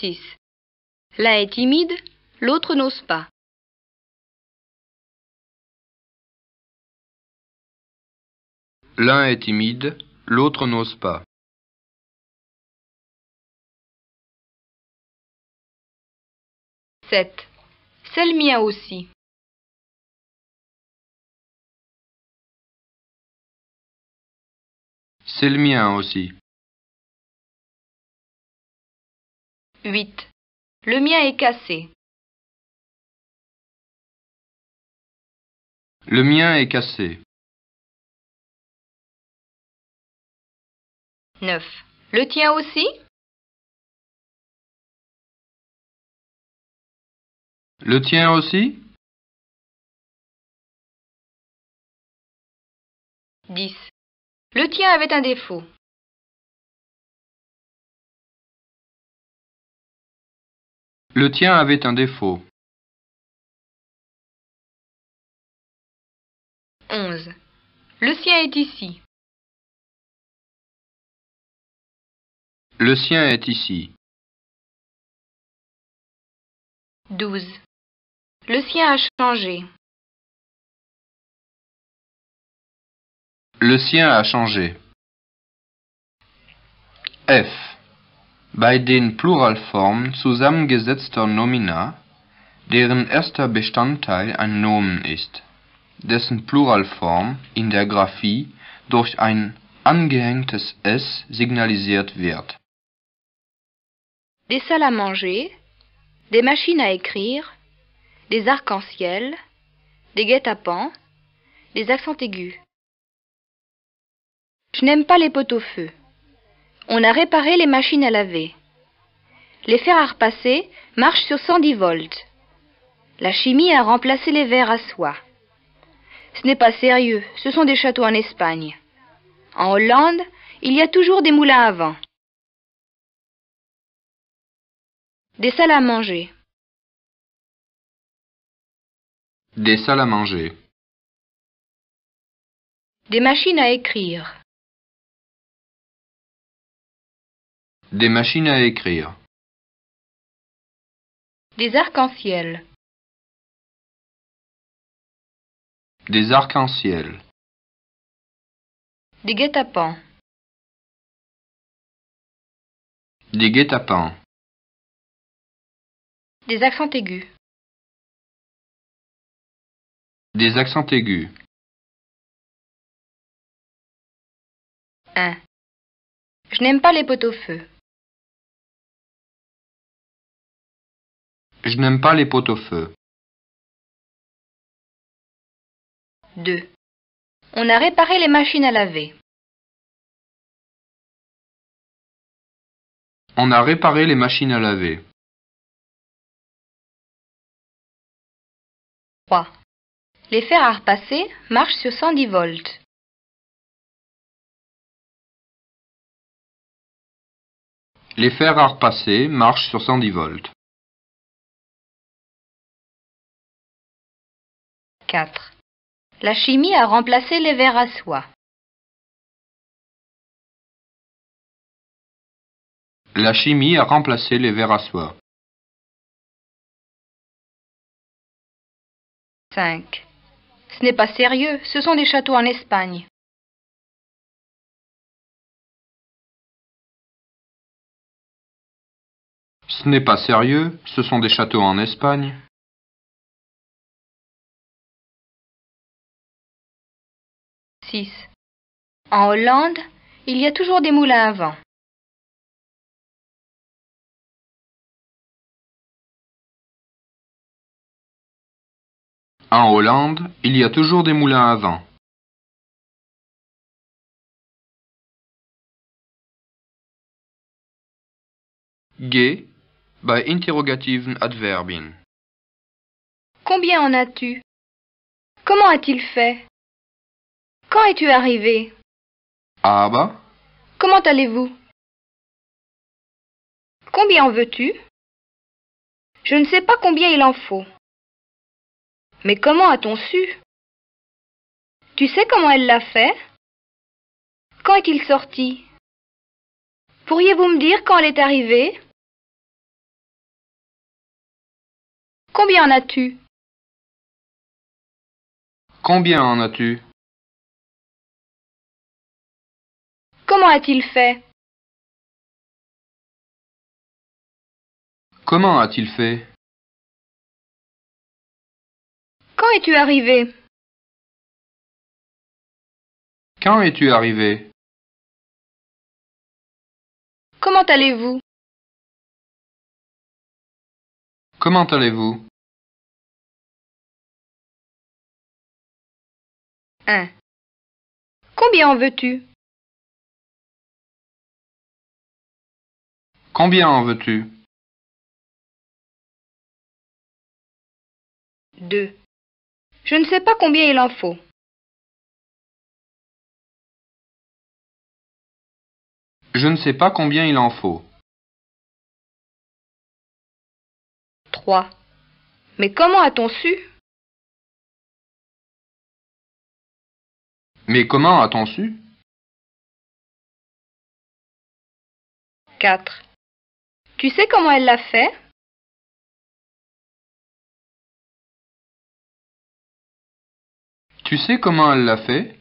six. L'un est timide, l'autre n'ose pas. L'un est timide, l'autre n'ose pas. sept. C'est le mien aussi. C'est le mien aussi. huit. Le mien est cassé. Le mien est cassé. neuf. Le tien aussi? Le tien aussi? dix. Le tien avait un défaut. Le tien avait un défaut. onze. Le sien est ici. Le sien est ici. douze. Le sien a changé. Le sien a changé. F. Bei den Pluralformen zusammengesetzter Nomina, deren erster Bestandteil ein Nomen ist, dessen Pluralform in der Graphie durch ein angehängtes S signalisiert wird. Des salles à manger, des machines à écrire, des arcs-en-ciel, des guet-apens, des accents aigus. Je n'aime pas les pot-au-feu. On a réparé les machines à laver. Les fers à repasser marchent sur cent dix volts. La chimie a remplacé les verres à soie. Ce n'est pas sérieux, ce sont des châteaux en Espagne. En Hollande, il y a toujours des moulins à vent. Des salles à manger. Des salles à manger. Des machines à écrire. Des machines à écrire. Des arcs-en-ciel. Des arcs-en-ciel. Des guet-apens. Des guet-apens. Des accents aigus. Des accents aigus. un. Je n'aime pas les pot-au-feu. Je n'aime pas les pot-au-feu. deux. On a réparé les machines à laver. On a réparé les machines à laver. trois. Les fers à repasser marchent sur cent dix volts. Les fers à repasser marchent sur cent dix volts. quatre. La chimie a remplacé les verres à soie. La chimie a remplacé les verres à soie. cinq. Ce n'est pas sérieux, ce sont des châteaux en Espagne. Ce n'est pas sérieux, ce sont des châteaux en Espagne. six. En Hollande, il y a toujours des moulins à vent. En Hollande, il y a toujours des moulins à vent. G. Bei interrogativen Adverbien. Combien en as-tu? Comment a-t-il fait? Quand es-tu arrivé? Aber. Comment allez-vous? Combien en veux-tu? Je ne sais pas combien il en faut. Mais comment a-t-on su? Tu sais comment elle l'a fait? Quand est-il sorti? Pourriez-vous me dire quand elle est arrivée? Combien en as-tu? Combien en as-tu? Comment a-t-il fait? Comment a-t-il fait? Quand es-tu arrivé? Quand es-tu arrivé? Comment allez-vous? Comment allez-vous? un. Combien en veux-tu? Combien en veux-tu? deux. Je ne sais pas combien il en faut. Je ne sais pas combien il en faut. trois. Mais comment a-t-on su? Mais comment a-t-on su? quatre. Tu sais comment elle l'a fait? Tu sais comment elle l'a fait?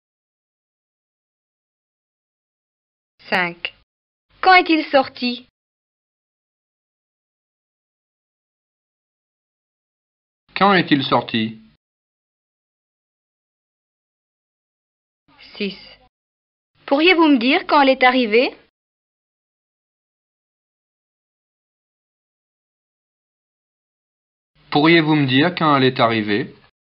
cinq. Quand est-il sorti? Quand est-il sorti? six. Pourriez-vous me dire quand elle est arrivée? Pourriez-vous me dire quand elle est arrivée?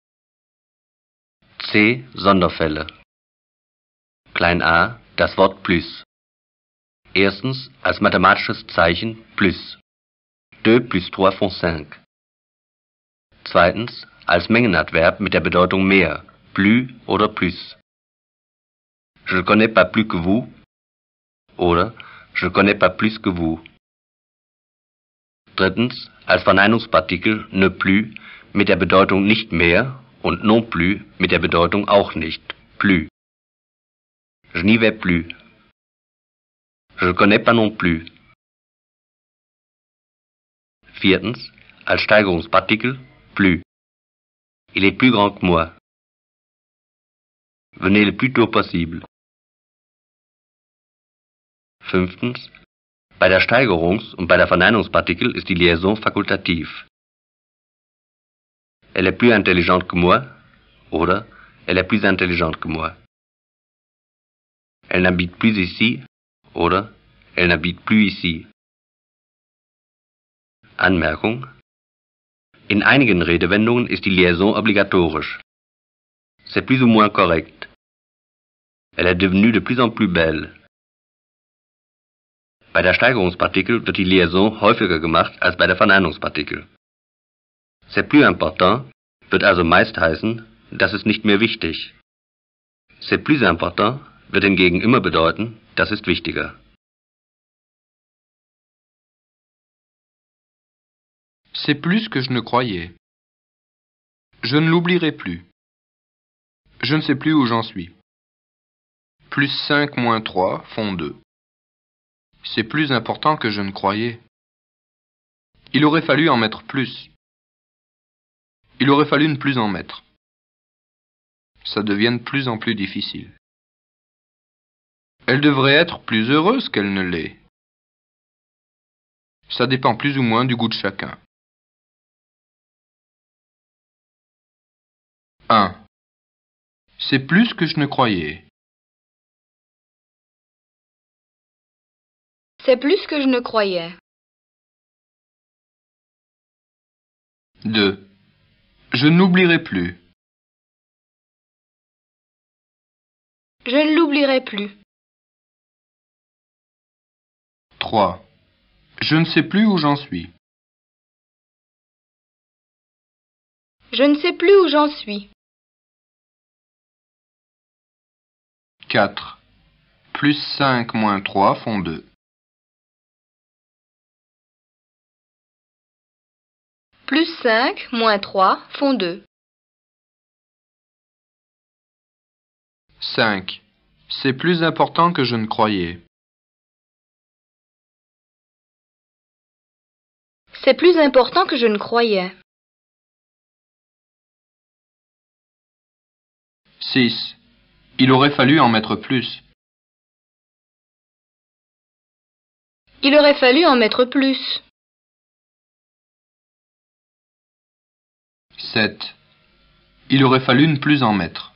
C. Sonderfälle. Klein a. Das Wort plus. Erstens als mathematisches Zeichen plus. deux plus trois font cinq. Zweitens als Mengenadverb mit der Bedeutung mehr, plus oder plus. Je ne connais pas plus que vous oder je ne connais pas plus que vous. Drittens als Verneinungspartikel ne plus mit der Bedeutung nicht mehr und non plus mit der Bedeutung auch nicht, plus. Je n'y vais plus. Je ne connais pas non plus. Viertens als Steigerungspartikel plus. Il est plus grand que moi. Venez le plus tôt possible. Fünftens. Bei der Steigerungs- und bei der Verneinungspartikel ist die Liaison fakultativ. Elle est plus intelligente que moi oder elle est plus intelligente que moi. Elle n'habite plus ici oder elle n'habite plus ici. Anmerkung. In einigen Redewendungen ist die Liaison obligatorisch. C'est plus ou moins correct. Elle est devenue de plus en plus belle. Bei der Steigerungspartikel wird die Liaison häufiger gemacht als bei der Verneinungspartikel. C'est plus important wird also meist heißen, das ist nicht mehr wichtig. C'est plus important wird hingegen immer bedeuten, das ist wichtiger. C'est plus que je ne croyais. Je ne l'oublierai plus. Je ne sais plus où j'en suis. Plus cinq moins trois font deux. C'est plus important que je ne croyais. Il aurait fallu en mettre plus. Il aurait fallu ne plus en mettre. Ça devient de plus en plus difficile. Elle devrait être plus heureuse qu'elle ne l'est. Ça dépend plus ou moins du goût de chacun. un. C'est plus que je ne croyais. C'est plus que je ne croyais. deux. Je n'oublierai plus. Je ne l'oublierai plus. trois. Je ne sais plus où j'en suis. Je ne sais plus où j'en suis. quatre. Plus cinq moins trois font deux. Plus cinq moins trois font deux. cinq. C'est plus important que je ne croyais. C'est plus important que je ne croyais. six. Il aurait fallu en mettre plus. Il aurait fallu en mettre plus. sept. Il aurait fallu ne plus en mettre.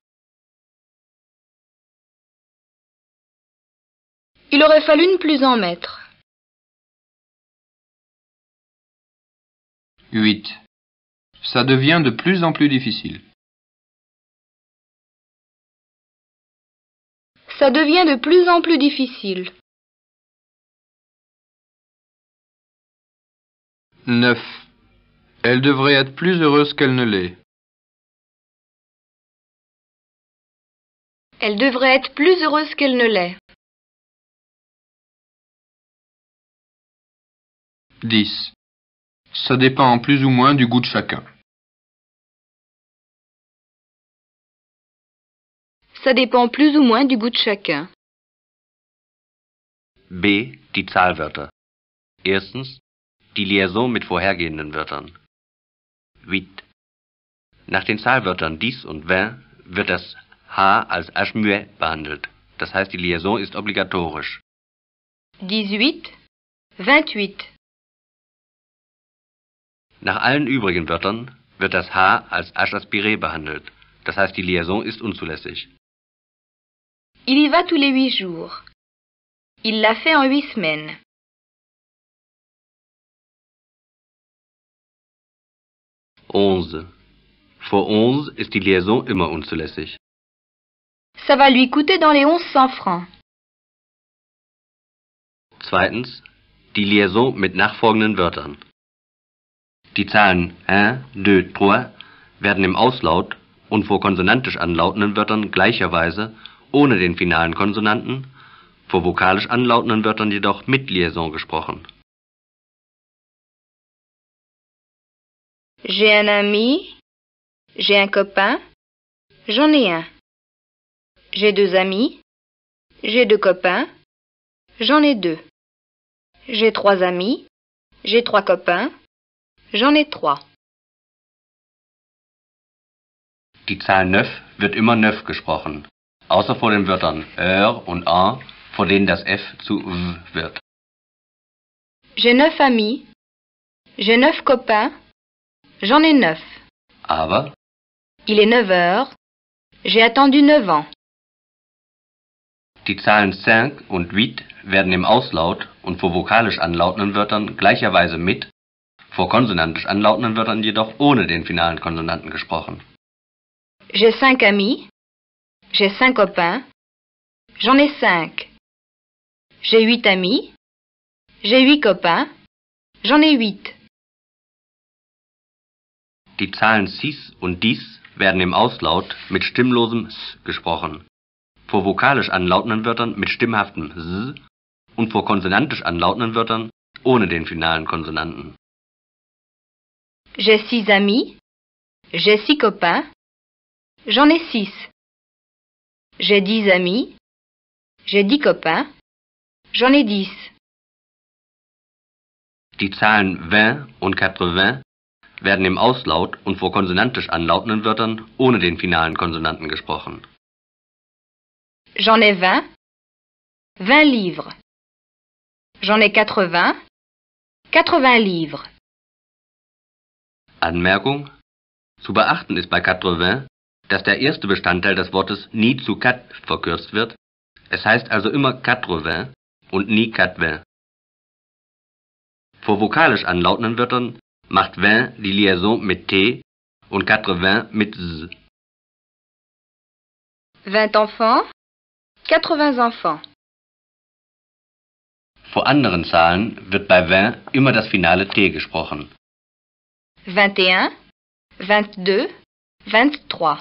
Il aurait fallu ne plus en mettre. huit. Ça devient de plus en plus difficile. Ça devient de plus en plus difficile. neuf. Elle devrait être plus heureuse qu'elle ne l'est. Elle devrait être plus heureuse qu'elle ne l'est. dix. Ça dépend plus ou moins du goût de chacun. Ça dépend plus ou moins du goût de chacun. B. Die Zahlwörter. Erstens die Liaison mit vorhergehenden Wörtern. huit. Nach den Zahlwörtern dies und vingt wird das H als H muet behandelt. Das heißt, die Liaison ist obligatorisch. dix-huit, vingt-huit. Nach allen übrigen Wörtern wird das H als H aspiré behandelt. Das heißt, die Liaison ist unzulässig. Il y va tous les huit jours. Il l'a fait en huit semaines. onze. Vor onze ist die Liaison immer unzulässig. Ça va lui coûter dans les onze cents francs. Zweitens die Liaison mit nachfolgenden Wörtern. Die Zahlen un, deux, trois werden im Auslaut und vor konsonantisch anlautenden Wörtern gleicherweise ohne den finalen Konsonanten, vor vokalisch anlautenden Wörtern jedoch mit Liaison gesprochen. J'ai un ami, j'ai un copain, j'en ai un. J'ai deux amis, j'ai deux copains, j'en ai deux. J'ai trois amis, j'ai trois copains, j'en ai trois. Die Zahl neuf wird immer neuf gesprochen, außer vor den Wörtern er und un, vor denen das F zu v wird. J'ai neuf amis, j'ai neuf copains, j'en ai neuf. Aber Il est neuf heures, j'ai attendu neuf ans. die Zahlen cinq und huit werden im Auslaut und vor vokalisch anlautenden Wörtern gleicherweise mit, vor konsonantisch anlautenden Wörtern jedoch ohne den finalen Konsonanten gesprochen. J'ai cinq amis, j'ai cinq copains, j'en ai cinq. J'ai huit amis, j'ai huit copains, j'en ai huit. Die Zahlen cis und dies werden im Auslaut mit stimmlosem s gesprochen, vor vokalisch anlautenden Wörtern mit stimmhaftem s und vor konsonantisch anlautenden Wörtern ohne den finalen Konsonanten. J'ai six amis, j'ai six copains, j'en ai six. J'ai dix amis, j'ai dix copains, j'en ai dix. Die Zahlen vingt und quatre-vingts werden im Auslaut und vor konsonantisch anlautenden Wörtern ohne den finalen Konsonanten gesprochen. J'en ai vingt, vingt livres. J'en ai quatre-vingts, quatre-vingts livres. Anmerkung: Zu beachten ist bei quatre-vingts, dass der erste Bestandteil des Wortes nie zu quatre verkürzt wird. Es heißt also immer quatre-vingts und nie quatre-vingts. Vor vokalisch anlautenden Wörtern macht vingt die Liaison mit T und quatre-vingts mit Z. Vingt enfants, quatre-vingts enfants. Vor anderen Zahlen wird bei vingt immer das finale T gesprochen. Vingt et un, vingt-deux, vingt-trois.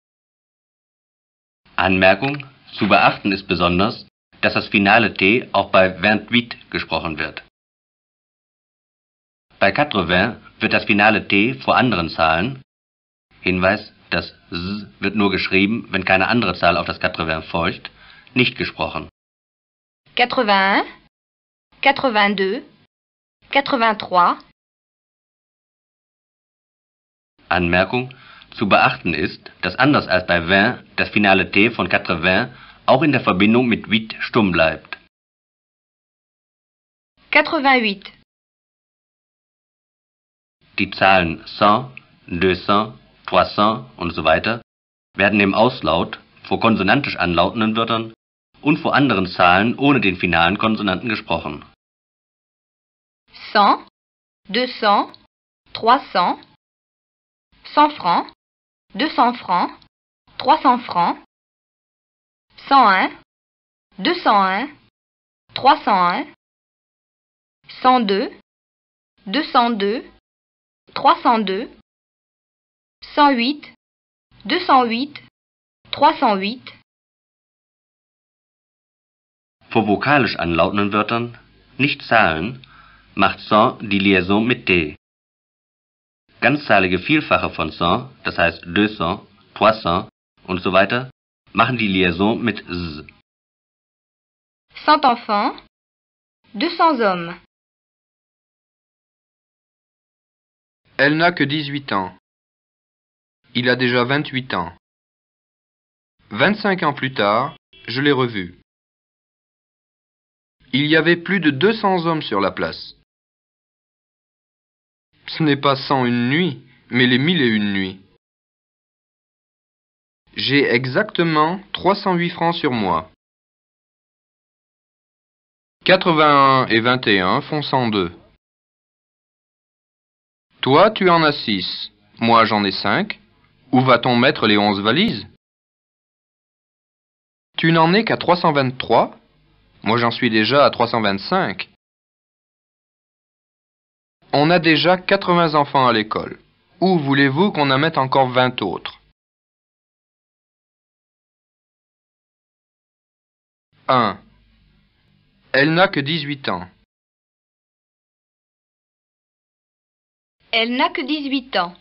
Anmerkung: Zu beachten ist besonders, dass das finale T auch bei vingt-huit gesprochen wird. Bei quatre-vingts wird das finale T vor anderen Zahlen, Hinweis, das S wird nur geschrieben, wenn keine andere Zahl auf das quatre-vingts folgt, nicht gesprochen. Quatre-vingt-un, quatre-vingt-deux, quatre-vingt-trois. Anmerkung: Zu beachten ist, dass anders als bei vingt das finale T von quatre-vingts auch in der Verbindung mit huit stumm bleibt. quatre-vingt-huit. Die Zahlen cent, deux cents, trois cents und so weiter werden im Auslaut vor konsonantisch anlautenden Wörtern und vor anderen Zahlen ohne den finalen Konsonanten gesprochen. cent, deux cents, trois cents, cent francs, deux cents francs, trois cents francs, cent un, deux cent un, trois cent un, cent deux, deux cent deux, trois cent deux, cent huit, deux cent huit, trois cent huit. Vor vokalisch anlautenden Wörtern, nicht Zahlen, macht cent die Liaison mit T. Ganzzahlige Vielfache von cent, das heißt deux cents, trois cents und so weiter, machen die Liaison mit z. Cent enfants, deux cents hommes. Elle n'a que dix-huit ans. Il a déjà vingt-huit ans. Vingt-cinq ans plus tard, je l'ai revu. Il y avait plus de deux cents hommes sur la place. Ce n'est pas cent une nuits, mais les mille et une nuits. J'ai exactement trois cent huit francs sur moi. quatre-vingt-un et vingt et un font cent deux. Toi, tu en as six. Moi, j'en ai cinq. Où va-t-on mettre les onze valises? Tu n'en es qu'à trois cent vingt-trois. Moi, j'en suis déjà à trois cent vingt-cinq. On a déjà quatre-vingts enfants à l'école. Où voulez-vous qu'on en mette encore vingt autres? un. Elle n'a que dix-huit ans. Elle n'a que dix-huit ans.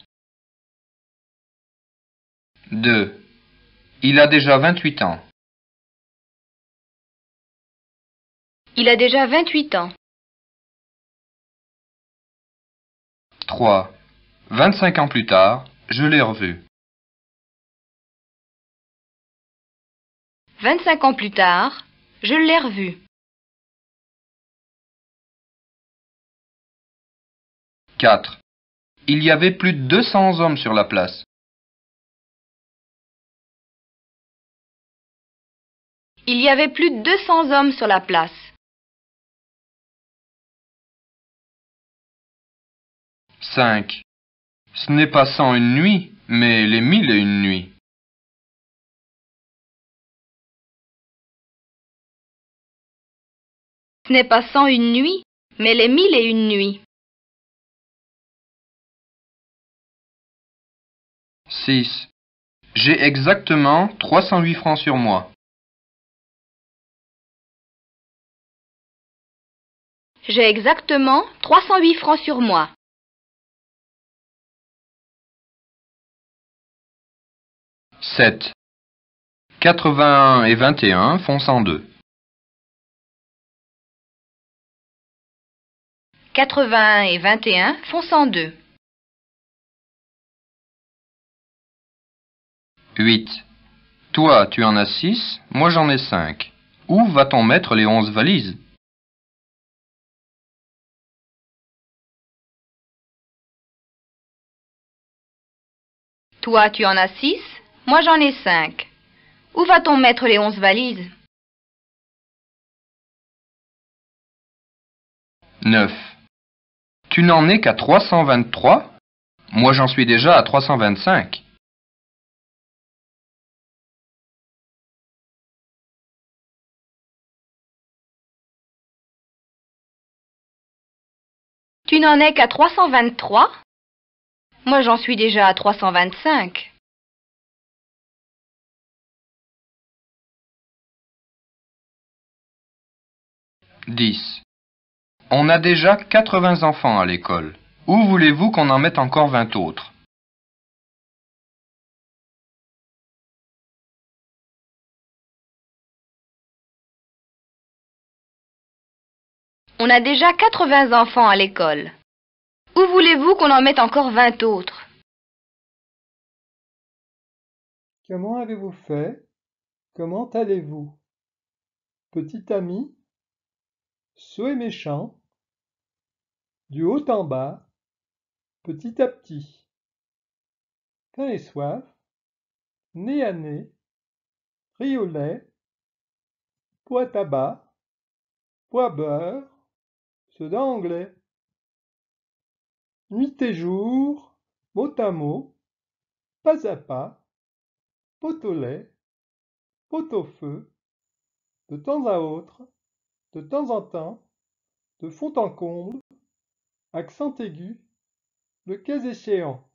deux. Il a déjà vingt-huit ans. Il a déjà vingt-huit ans. trois. vingt-cinq ans plus tard, je l'ai revu. Vingt-cinq ans plus tard, je l'ai revu. quatre. Il y avait plus de deux cents hommes sur la place. Il y avait plus de deux cents hommes sur la place. cinq. Ce n'est pas cent une nuits, mais les mille et une nuits. Ce n'est pas cent une nuits, mais les mille et une nuits. six. J'ai exactement trois cent huit francs sur moi. J'ai exactement trois cent huit francs sur moi. sept. quatre-vingt-un et vingt et un font cent deux. quatre-vingt-un et vingt et un font cent deux. huit. Toi, tu en as six, moi j'en ai cinq. Où va-t-on mettre les onze valises? Toi, tu en as six, moi j'en ai cinq. Où va-t-on mettre les onze valises? neuf. Tu n'en es qu'à trois cent vingt-trois? Moi j'en suis déjà à trois cent vingt-cinq. Tu n'en es qu'à trois cent vingt-trois? Moi j'en suis déjà à trois cent vingt-cinq. dix. On a déjà quatre-vingts enfants à l'école. Où voulez-vous qu'on en mette encore vingt autres? On a déjà quatre-vingts enfants à l'école. Où voulez-vous qu'on en mette encore vingt autres? Comment avez-vous fait? Comment allez-vous? Petit ami, sot et méchant, du haut en bas, petit à petit, faim et soif, nez à nez, riz au lait, pot à tabac, pot à beurre, soda anglais. Nuit et jour, mot à mot, pas à pas, pot au lait, pot au feu, de temps à autre, de temps en temps, de fond en comble, accent aigu, le cas échéant.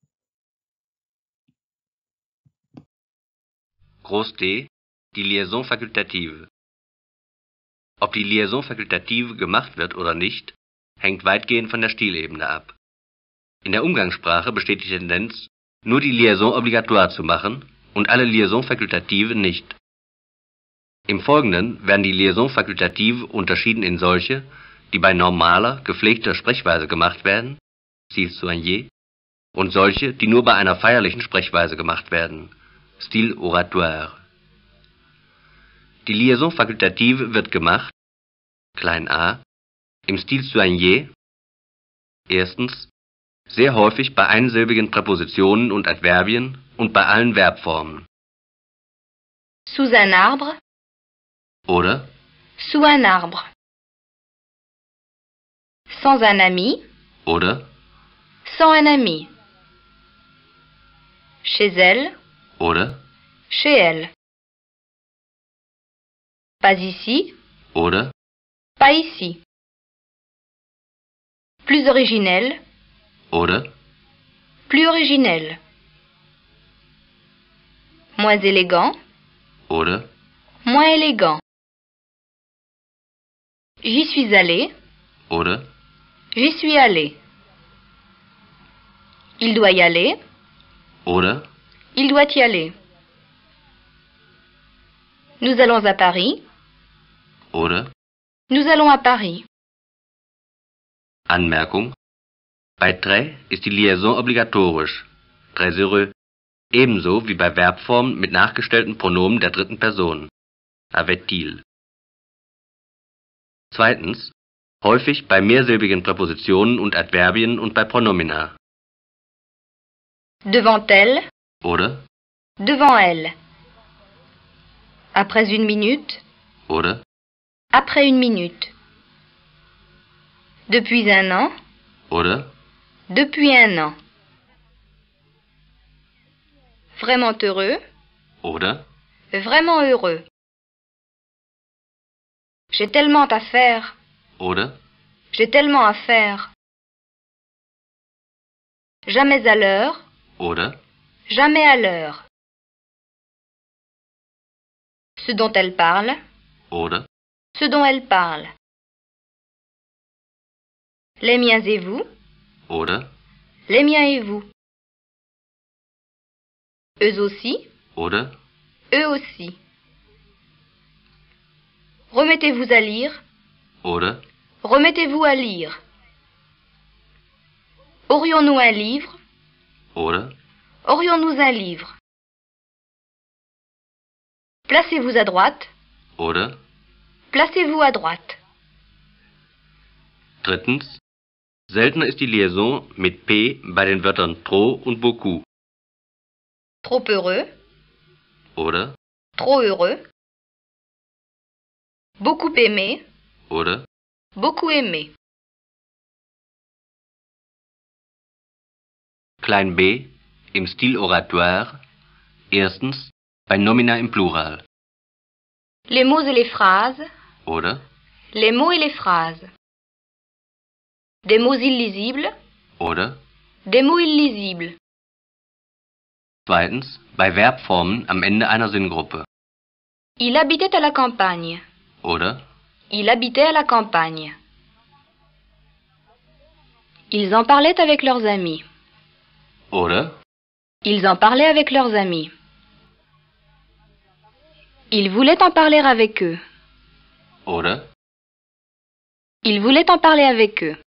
Groß D. Die Liaison fakultative. Ob die Liaison fakultative gemacht wird oder nicht, hängt weitgehend von der Stilebene ab. In der Umgangssprache besteht die Tendenz, nur die Liaison obligatoire zu machen und alle Liaison fakultative nicht. Im Folgenden werden die Liaison fakultative unterschieden in solche, die bei normaler, gepflegter Sprechweise gemacht werden, style soigné, und solche, die nur bei einer feierlichen Sprechweise gemacht werden, style oratoire. Die Liaison fakultative wird gemacht, klein a, im Style soigné, erstens, sehr häufig bei einsilbigen Präpositionen und Adverbien und bei allen Verbformen. Sous un arbre, Oder sous un arbre. Sans un ami, oder sans un ami. Chez elle, oder chez elle. Pas ici, oder pas ici. Plus originel, oder plus originel. Moins élégant, oder moins élégant. J'y suis allé, oder j'y suis allé. Il doit y aller, oder il doit y aller. Nous allons à Paris, oder. nous allons à Paris. Anmerkung: Bei très ist die Liaison obligatorisch, très heureux, ebenso wie bei Verbformen mit nachgestellten Pronomen der dritten Person, avait-il. Zweitens, häufig bei mehrsilbigen Präpositionen und Adverbien und bei Pronomina. Devant elle, Oder devant elle. Après une minute, oder après une minute. Depuis un an, oder depuis un an. Vraiment heureux, oder vraiment heureux. J'ai tellement à faire, oder j'ai tellement à faire. Jamais à l'heure, oder jamais à l'heure. Ce dont elle parle, oder ce dont elle parle. Les miens et vous, oder les miens et vous. Eux aussi, oder eux aussi. Remettez-vous à lire, oder remettez-vous à lire. Aurions-nous un livre, oder aurions-nous un livre. Placez-vous à droite, oder. placez-vous à droite. Drittens, seltener ist die Liaison mit P bei den Wörtern trop und beaucoup. Trop heureux, Oder trop heureux. Beaucoup aimé, oder beaucoup aimé. klein b im Stil oratoire. Erstens, bei Nomina im Plural. Les mots et les phrases, Oder les mots et les phrases. Des mots illisibles, oder. des mots illisibles. Zweitens, bei Verbformen am Ende einer Sinngruppe. Il habitait à la campagne. Oder Il habitait à la campagne. Ils en parlaient avec leurs amis. oder Ils en parlaient avec leurs amis. Il voulait en parler avec eux. oder Il voulait en parler avec eux.